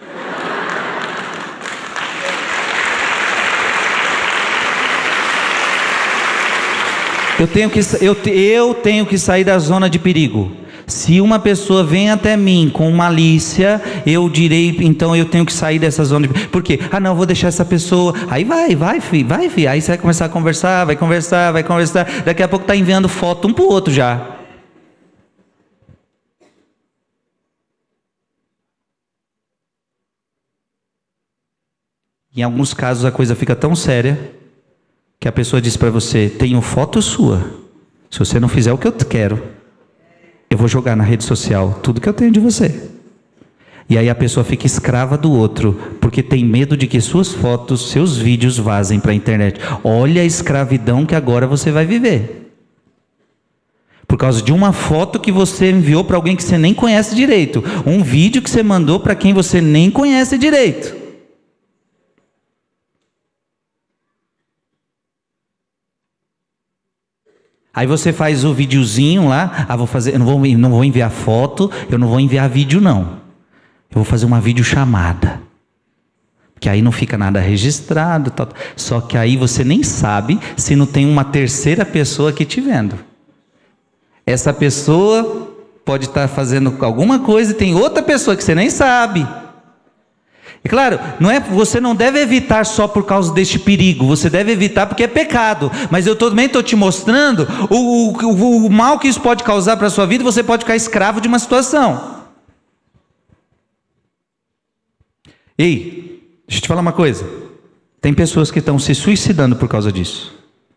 Eu tenho que sair da zona de perigo. Se uma pessoa vem até mim com malícia, eu direi, então eu tenho que sair dessa zona de perigo. Por quê? Ah, não, vou deixar essa pessoa. Aí vai, filho. Aí você vai começar a conversar, vai conversar. Daqui a pouco está enviando foto um para o outro já. Em alguns casos a coisa fica tão séria que a pessoa diz para você, tenho foto sua, se você não fizer o que eu quero, eu vou jogar na rede social tudo que eu tenho de você. E aí a pessoa fica escrava do outro, porque tem medo de que suas fotos, seus vídeos vazem para a internet. Olha a escravidão que agora você vai viver. Por causa de uma foto que você enviou para alguém que você nem conhece direito. Um vídeo que você mandou para quem você nem conhece direito. Aí você faz o videozinho lá. Vou fazer, eu não vou enviar foto, eu não vou enviar vídeo não. Eu vou fazer uma videochamada. Que aí não fica nada registrado. Tal. Só que aí você nem sabe se não tem uma terceira pessoa aqui te vendo. Essa pessoa pode estar fazendo alguma coisa e tem outra pessoa que você nem sabe. E claro, você não deve evitar só por causa deste perigo, você deve evitar porque é pecado. Mas eu também estou te mostrando o mal que isso pode causar para a sua vida, você pode ficar escravo de uma situação. Ei, deixa eu te falar uma coisa. Tem pessoas que estão se suicidando por causa disso.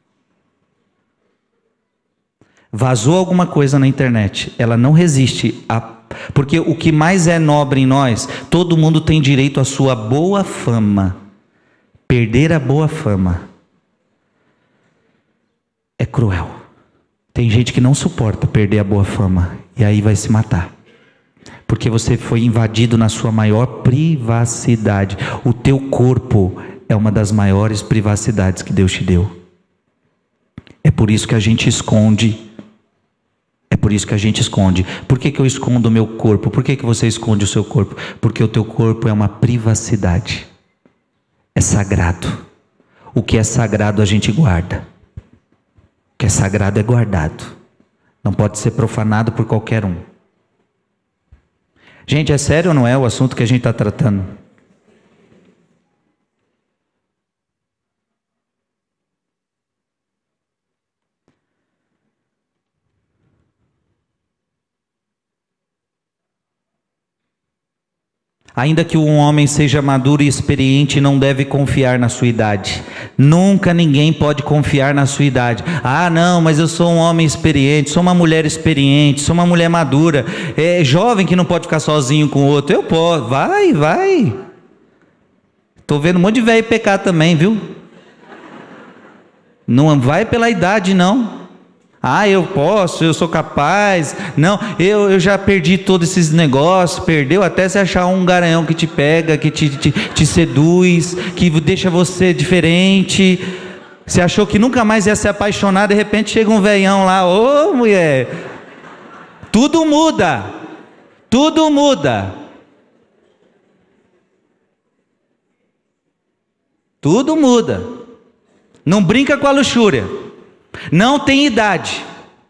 Vazou alguma coisa na internet, ela não resiste porque o que mais é nobre em nós, todo mundo tem direito à sua boa fama. Perder a boa fama é cruel. Tem gente que não suporta perder a boa fama e aí vai se matar. Porque você foi invadido na sua maior privacidade. O teu corpo é uma das maiores privacidades que Deus te deu. É por isso que a gente esconde. É por isso que a gente esconde. Por que eu escondo o meu corpo? Por que você esconde o seu corpo? Porque o teu corpo é uma privacidade. É sagrado. O que é sagrado a gente guarda. O que é sagrado é guardado. Não pode ser profanado por qualquer um. Gente, é sério ou não é o assunto que a gente está tratando? Ainda que um homem seja maduro e experiente, não deve confiar na sua idade. Nunca ninguém pode confiar na sua idade. Ah, não, mas eu sou um homem experiente, sou uma mulher experiente, sou uma mulher madura. É jovem que não pode ficar sozinho com o outro. Eu posso, vai. Estou vendo um monte de velho pecar também, viu? Não vai pela idade, não. Ah, eu posso, eu sou capaz. Não, eu já perdi todos esses negócios. Perdeu até se achar um garanhão que te pega, que te seduz, que deixa você diferente. Você achou que nunca mais ia se apaixonar, de repente chega um velhão lá. Ô, mulher, tudo muda. Tudo muda. Tudo muda. Não brinca com a luxúria. Não tem idade.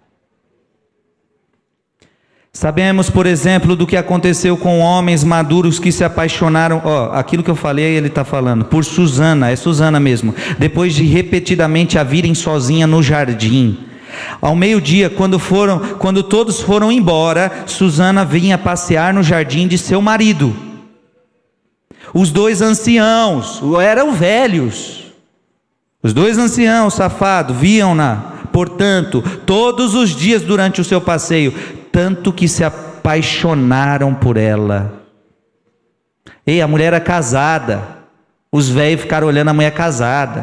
Sabemos, por exemplo, do que aconteceu com homens maduros que se apaixonaram. Aquilo que eu falei, ele está falando. Por Susana, é Susana mesmo. Depois de repetidamente a virem sozinha no jardim. Ao meio-dia, quando todos foram embora, Susana vinha passear no jardim de seu marido. Os dois anciãos, eram velhos. Os dois anciãos safados viam-na, portanto, todos os dias durante o seu passeio, tanto que se apaixonaram por ela. Ei, a mulher era casada, os velhos ficaram olhando a mulher casada.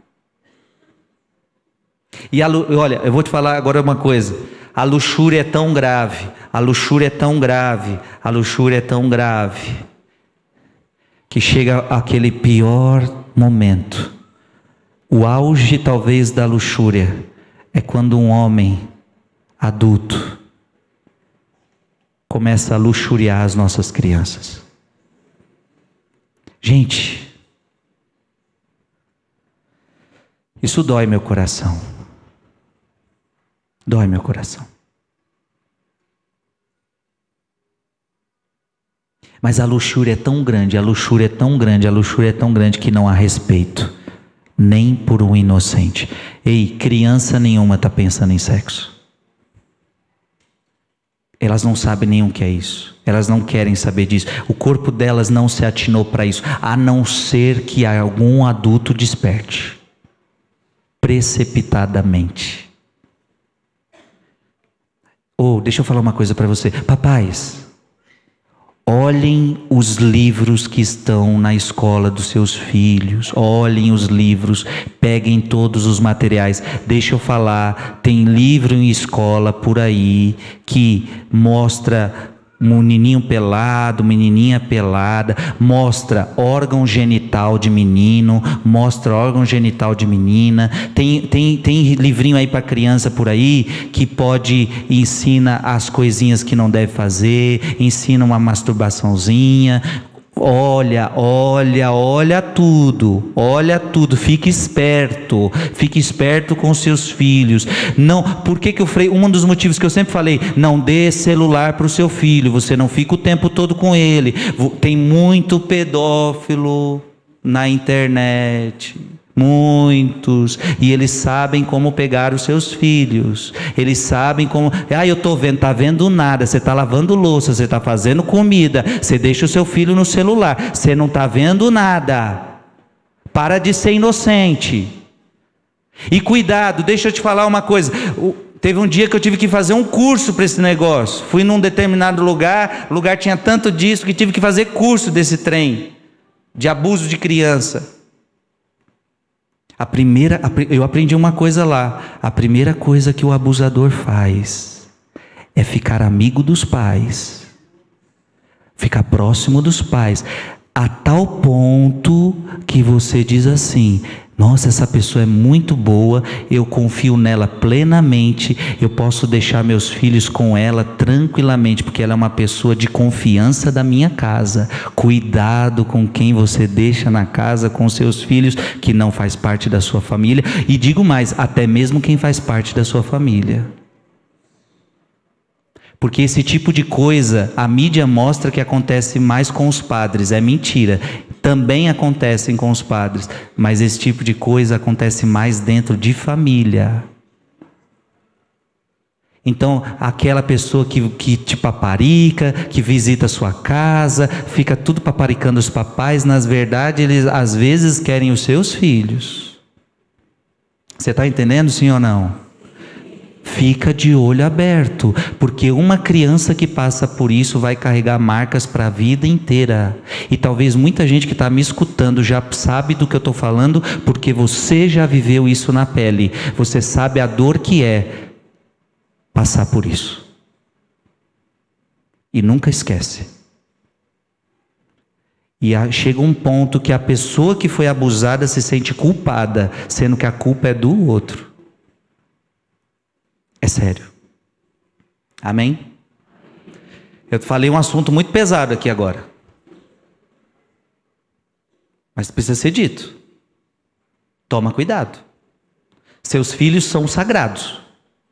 E olha, eu vou te falar agora uma coisa, a luxúria é tão grave, a luxúria é tão grave, a luxúria é tão grave, que chega aquele pior momento. O auge talvez da luxúria é quando um homem adulto começa a luxuriar as nossas crianças. Gente, isso dói meu coração. Dói meu coração. Mas a luxúria é tão grande, a luxúria é tão grande, a luxúria é tão grande que não há respeito. Nem por um inocente. Ei, criança nenhuma está pensando em sexo. Elas não sabem nem o que é isso. Elas não querem saber disso. O corpo delas não se atinou para isso, a não ser que algum adulto desperte. Precipitadamente. Deixa eu falar uma coisa para você. Papais, Olhem os livros que estão na escola dos seus filhos. Olhem os livros, peguem todos os materiais. Deixa eu falar, tem livro em escola por aí que mostra menininho pelado, menininha pelada, mostra órgão genital de menino, mostra órgão genital de menina. Tem livrinho aí para criança por aí que ensina as coisinhas que não deve fazer, ensina uma masturbaçãozinha. Olha tudo, fique esperto com seus filhos. Não, por que eu falei, um dos motivos que eu sempre falei, não dê celular para o seu filho, você não fica o tempo todo com ele. Tem muito pedófilo na internet, muitos, e eles sabem como pegar os seus filhos, eles sabem como, eu estou vendo, tá vendo nada, você está lavando louça, você está fazendo comida, você deixa o seu filho no celular, você não está vendo nada, para de ser inocente. E cuidado, deixa eu te falar uma coisa, teve um dia que eu tive que fazer um curso para esse negócio, fui num determinado lugar, o lugar tinha tanto disso, que tive que fazer curso desse trem, de abuso de criança. Eu aprendi uma coisa lá. A primeira coisa que o abusador faz é ficar amigo dos pais, ficar próximo dos pais, a tal ponto que você diz assim: nossa, essa pessoa é muito boa, eu confio nela plenamente, eu posso deixar meus filhos com ela tranquilamente, porque ela é uma pessoa de confiança da minha casa. Cuidado com quem você deixa na casa com seus filhos, que não faz parte da sua família, e digo mais, até mesmo quem faz parte da sua família. Porque esse tipo de coisa, a mídia mostra que acontece mais com os padres, é mentira. Também acontecem com os padres, mas esse tipo de coisa acontece mais dentro de família. Então, aquela pessoa que te paparica, que visita a sua casa, fica tudo paparicando os papais, na verdade, eles às vezes querem os seus filhos. Você está entendendo, sim ou não? Fica de olho aberto, porque uma criança que passa por isso vai carregar marcas para a vida inteira. E talvez muita gente que está me escutando já sabe do que eu estou falando, porque você já viveu isso na pele. Você sabe a dor que é passar por isso. E nunca esquece. E chega um ponto que a pessoa que foi abusada se sente culpada, sendo que a culpa é do outro. É sério. Amém? Eu falei um assunto muito pesado aqui agora. Mas precisa ser dito. Toma cuidado. Seus filhos são sagrados.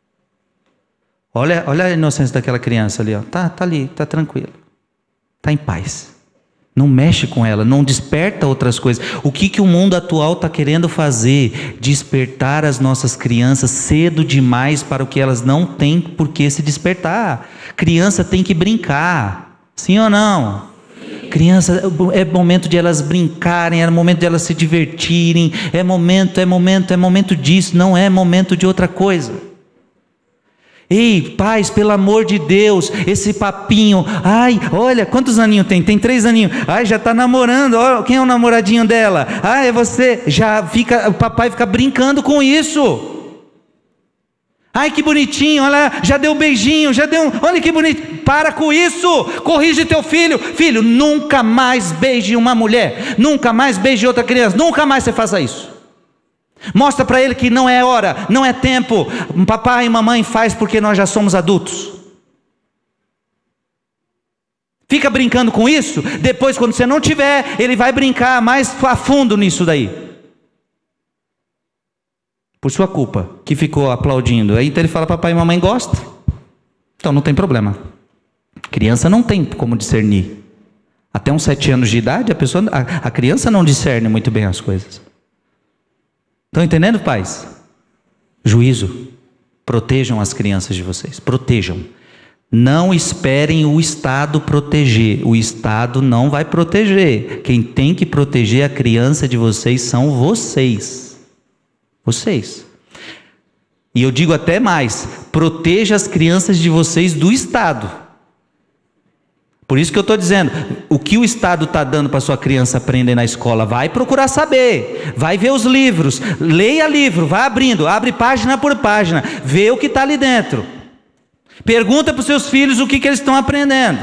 Olha a inocência daquela criança ali, ó. Tá ali, tá tranquilo. Tá em paz. Não mexe com ela, não desperta outras coisas. O que o mundo atual está querendo fazer? Despertar as nossas crianças cedo demais para o que elas não têm por que se despertar. Criança tem que brincar, sim ou não? Criança, é momento de elas brincarem, é momento de elas se divertirem, é momento disso, não é momento de outra coisa. Ei, pais, pelo amor de Deus, esse papinho, olha, quantos aninhos tem? Tem 3 aninhos, já está namorando, ó, quem é o namoradinho dela? É você, o papai fica brincando com isso. Que bonitinho, olha, já deu um beijinho, olha que bonito, para com isso, corrige teu filho, nunca mais beije uma mulher, nunca mais beije outra criança, nunca mais você faça isso. Mostra para ele que não é hora, não é tempo. Papai e mamãe faz porque nós já somos adultos. Fica brincando com isso. Depois, quando você não tiver, ele vai brincar mais a fundo nisso daí. Por sua culpa, que ficou aplaudindo. Aí então ele fala: papai e mamãe gostam, então não tem problema. Criança não tem como discernir. Até uns 7 anos de idade, a criança não discerne muito bem as coisas. Estão entendendo, pais? Juízo. Protejam as crianças de vocês. Protejam. Não esperem o Estado proteger. O Estado não vai proteger. Quem tem que proteger a criança de vocês são vocês. Vocês. E eu digo até mais: proteja as crianças de vocês do Estado. Por isso que eu estou dizendo, o que o Estado está dando para sua criança aprender na escola, vai procurar saber, vai ver os livros, leia livro, vai abrindo, abre página por página, vê o que está ali dentro. Pergunta para os seus filhos o que eles estão aprendendo.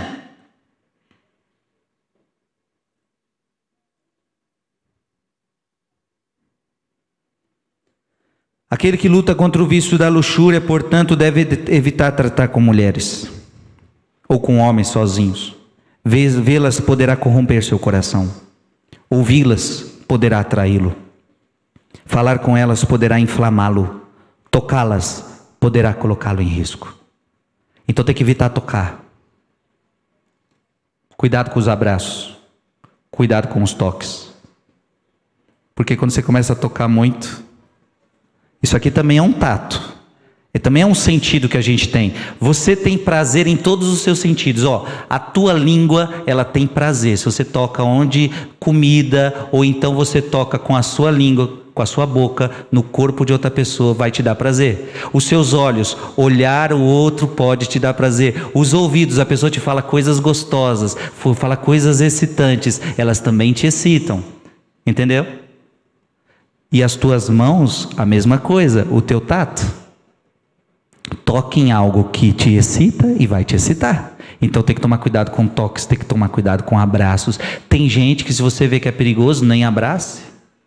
Aquele que luta contra o vício da luxúria, portanto, deve evitar tratar com mulheres ou com homens sozinhos. Vê-las poderá corromper seu coração. Ouvi-las poderá atraí-lo. Falar com elas poderá inflamá-lo. Tocá-las poderá colocá-lo em risco. Então tem que evitar tocar. Cuidado com os abraços. Cuidado com os toques. Porque quando você começa a tocar muito, isso aqui também é um tato. Também é um sentido que a gente tem. Você tem prazer em todos os seus sentidos. A tua língua, ela tem prazer. Se você toca onde comida, ou então você toca com a sua língua, com a sua boca, no corpo de outra pessoa, vai te dar prazer. Os seus olhos, olhar o outro pode te dar prazer. Os ouvidos, a pessoa te fala coisas gostosas, fala coisas excitantes, elas também te excitam. Entendeu? E as tuas mãos, a mesma coisa, o teu tato. Toque em algo que te excita e vai te excitar. Então tem que tomar cuidado com toques, tem que tomar cuidado com abraços. Tem gente que, se você vê que é perigoso, nem abrace.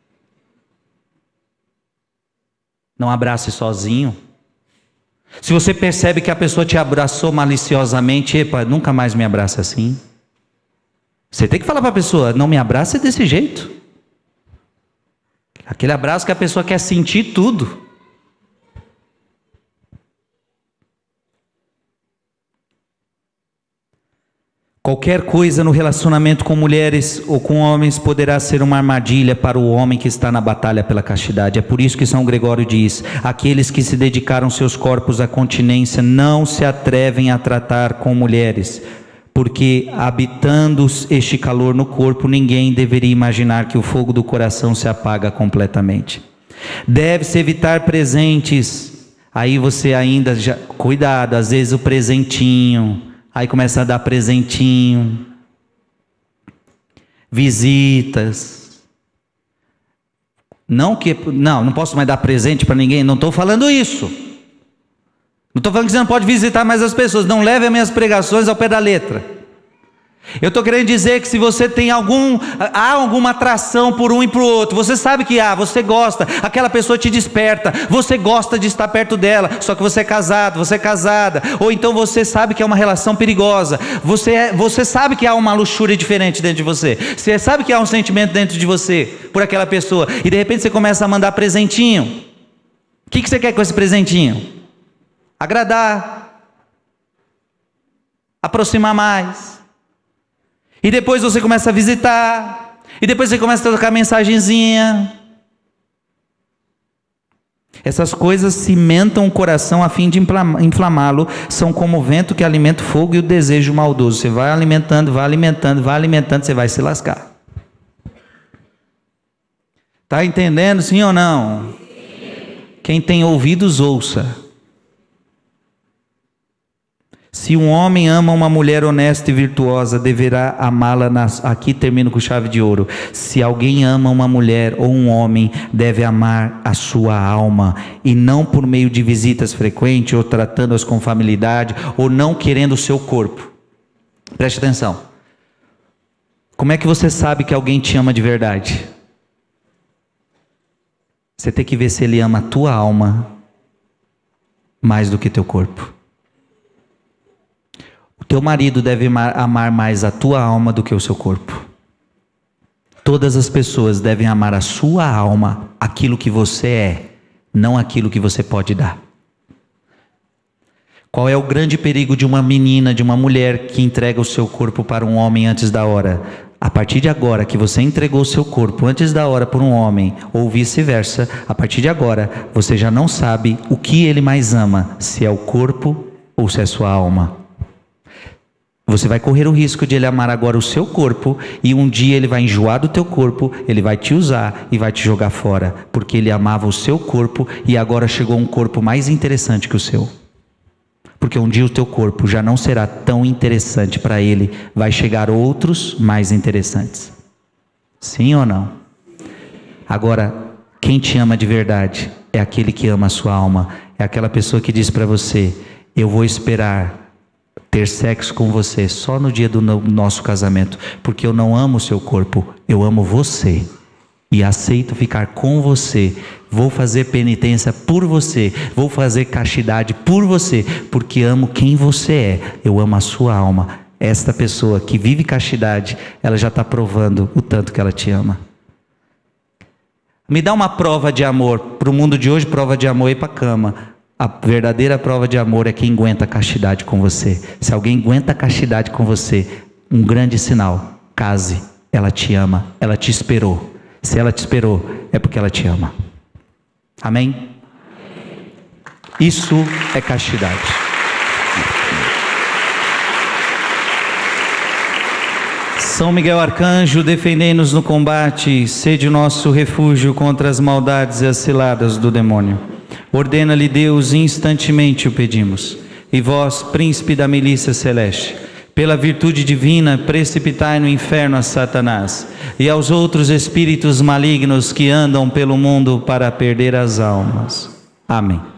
Não abrace sozinho. Se você percebe que a pessoa te abraçou maliciosamente, epa, nunca mais me abrace assim. Você tem que falar para a pessoa, não me abrace desse jeito. Aquele abraço que a pessoa quer sentir tudo. Qualquer coisa no relacionamento com mulheres ou com homens poderá ser uma armadilha para o homem que está na batalha pela castidade. É por isso que São Gregório diz: aqueles que se dedicaram seus corpos à continência não se atrevem a tratar com mulheres, porque habitando este calor no corpo, ninguém deveria imaginar que o fogo do coração se apaga completamente. Deve-se evitar presentes. Aí você ainda já, cuidado, às vezes o presentinho. Aí começa a dar presentinho, visitas. Não posso mais dar presente para ninguém, não estou falando isso. Não estou falando que você não pode visitar mais as pessoas, não leve as minhas pregações ao pé da letra. Eu estou querendo dizer que se você tem há alguma atração por um e por outro, você sabe que você gosta, aquela pessoa te desperta, você gosta de estar perto dela, só que você é casado, você é casada, ou então você sabe que é uma relação perigosa, você sabe que há uma luxúria diferente dentro de você sabe que há um sentimento dentro de você, por aquela pessoa, e de repente você começa a mandar presentinho. O que você quer com esse presentinho? Agradar, aproximar mais. E depois você começa a visitar. E depois você começa a trocar mensagenzinha. Essas coisas cimentam o coração a fim de inflamá-lo. São como o vento que alimenta o fogo e o desejo maldoso. Você vai alimentando, você vai se lascar. Está entendendo, sim ou não? Quem tem ouvidos, ouça. Se um homem ama uma mulher honesta e virtuosa, deverá amá-la, aqui termino com chave de ouro. Se alguém ama uma mulher ou um homem, deve amar a sua alma, e não por meio de visitas frequentes, ou tratando-as com familiaridade, ou não querendo o seu corpo. Preste atenção. Como é que você sabe que alguém te ama de verdade? Você tem que ver se ele ama a tua alma mais do que teu corpo. O teu marido deve amar mais a tua alma do que o seu corpo. Todas as pessoas devem amar a sua alma, aquilo que você é, não aquilo que você pode dar. Qual é o grande perigo de uma menina, de uma mulher que entrega o seu corpo para um homem antes da hora? A partir de agora que você entregou o seu corpo antes da hora por um homem, ou vice-versa, a partir de agora você já não sabe o que ele mais ama, se é o corpo ou se é a sua alma. Você vai correr o risco de ele amar agora o seu corpo, e um dia ele vai enjoar do teu corpo, ele vai te usar e vai te jogar fora, porque ele amava o seu corpo e agora chegou um corpo mais interessante que o seu. Porque um dia o teu corpo já não será tão interessante para Ele, vai chegar outros mais interessantes. Sim ou não? Agora, quem te ama de verdade é aquele que ama a sua alma, é aquela pessoa que diz para você: eu vou esperar ter sexo com você só no dia do nosso casamento, porque eu não amo o seu corpo, eu amo você. E aceito ficar com você, vou fazer penitência por você, vou fazer castidade por você, porque amo quem você é, eu amo a sua alma. Esta pessoa que vive castidade, ela já está provando o tanto que ela te ama. Me dá uma prova de amor. Para o mundo de hoje, prova de amor é ir para a cama. A verdadeira prova de amor é quem aguenta a castidade com você. Se alguém aguenta a castidade com você, um grande sinal: case, ela te ama, ela te esperou. Se ela te esperou, é porque ela te ama. Amém? Isso é castidade. São Miguel Arcanjo, defendei-nos no combate, sede o nosso refúgio contra as maldades e as ciladas do demônio. Ordena-lhe Deus, instantemente o pedimos. E vós, príncipe da milícia celeste, pela virtude divina, precipitai no inferno a Satanás e aos outros espíritos malignos que andam pelo mundo para perder as almas. Amém.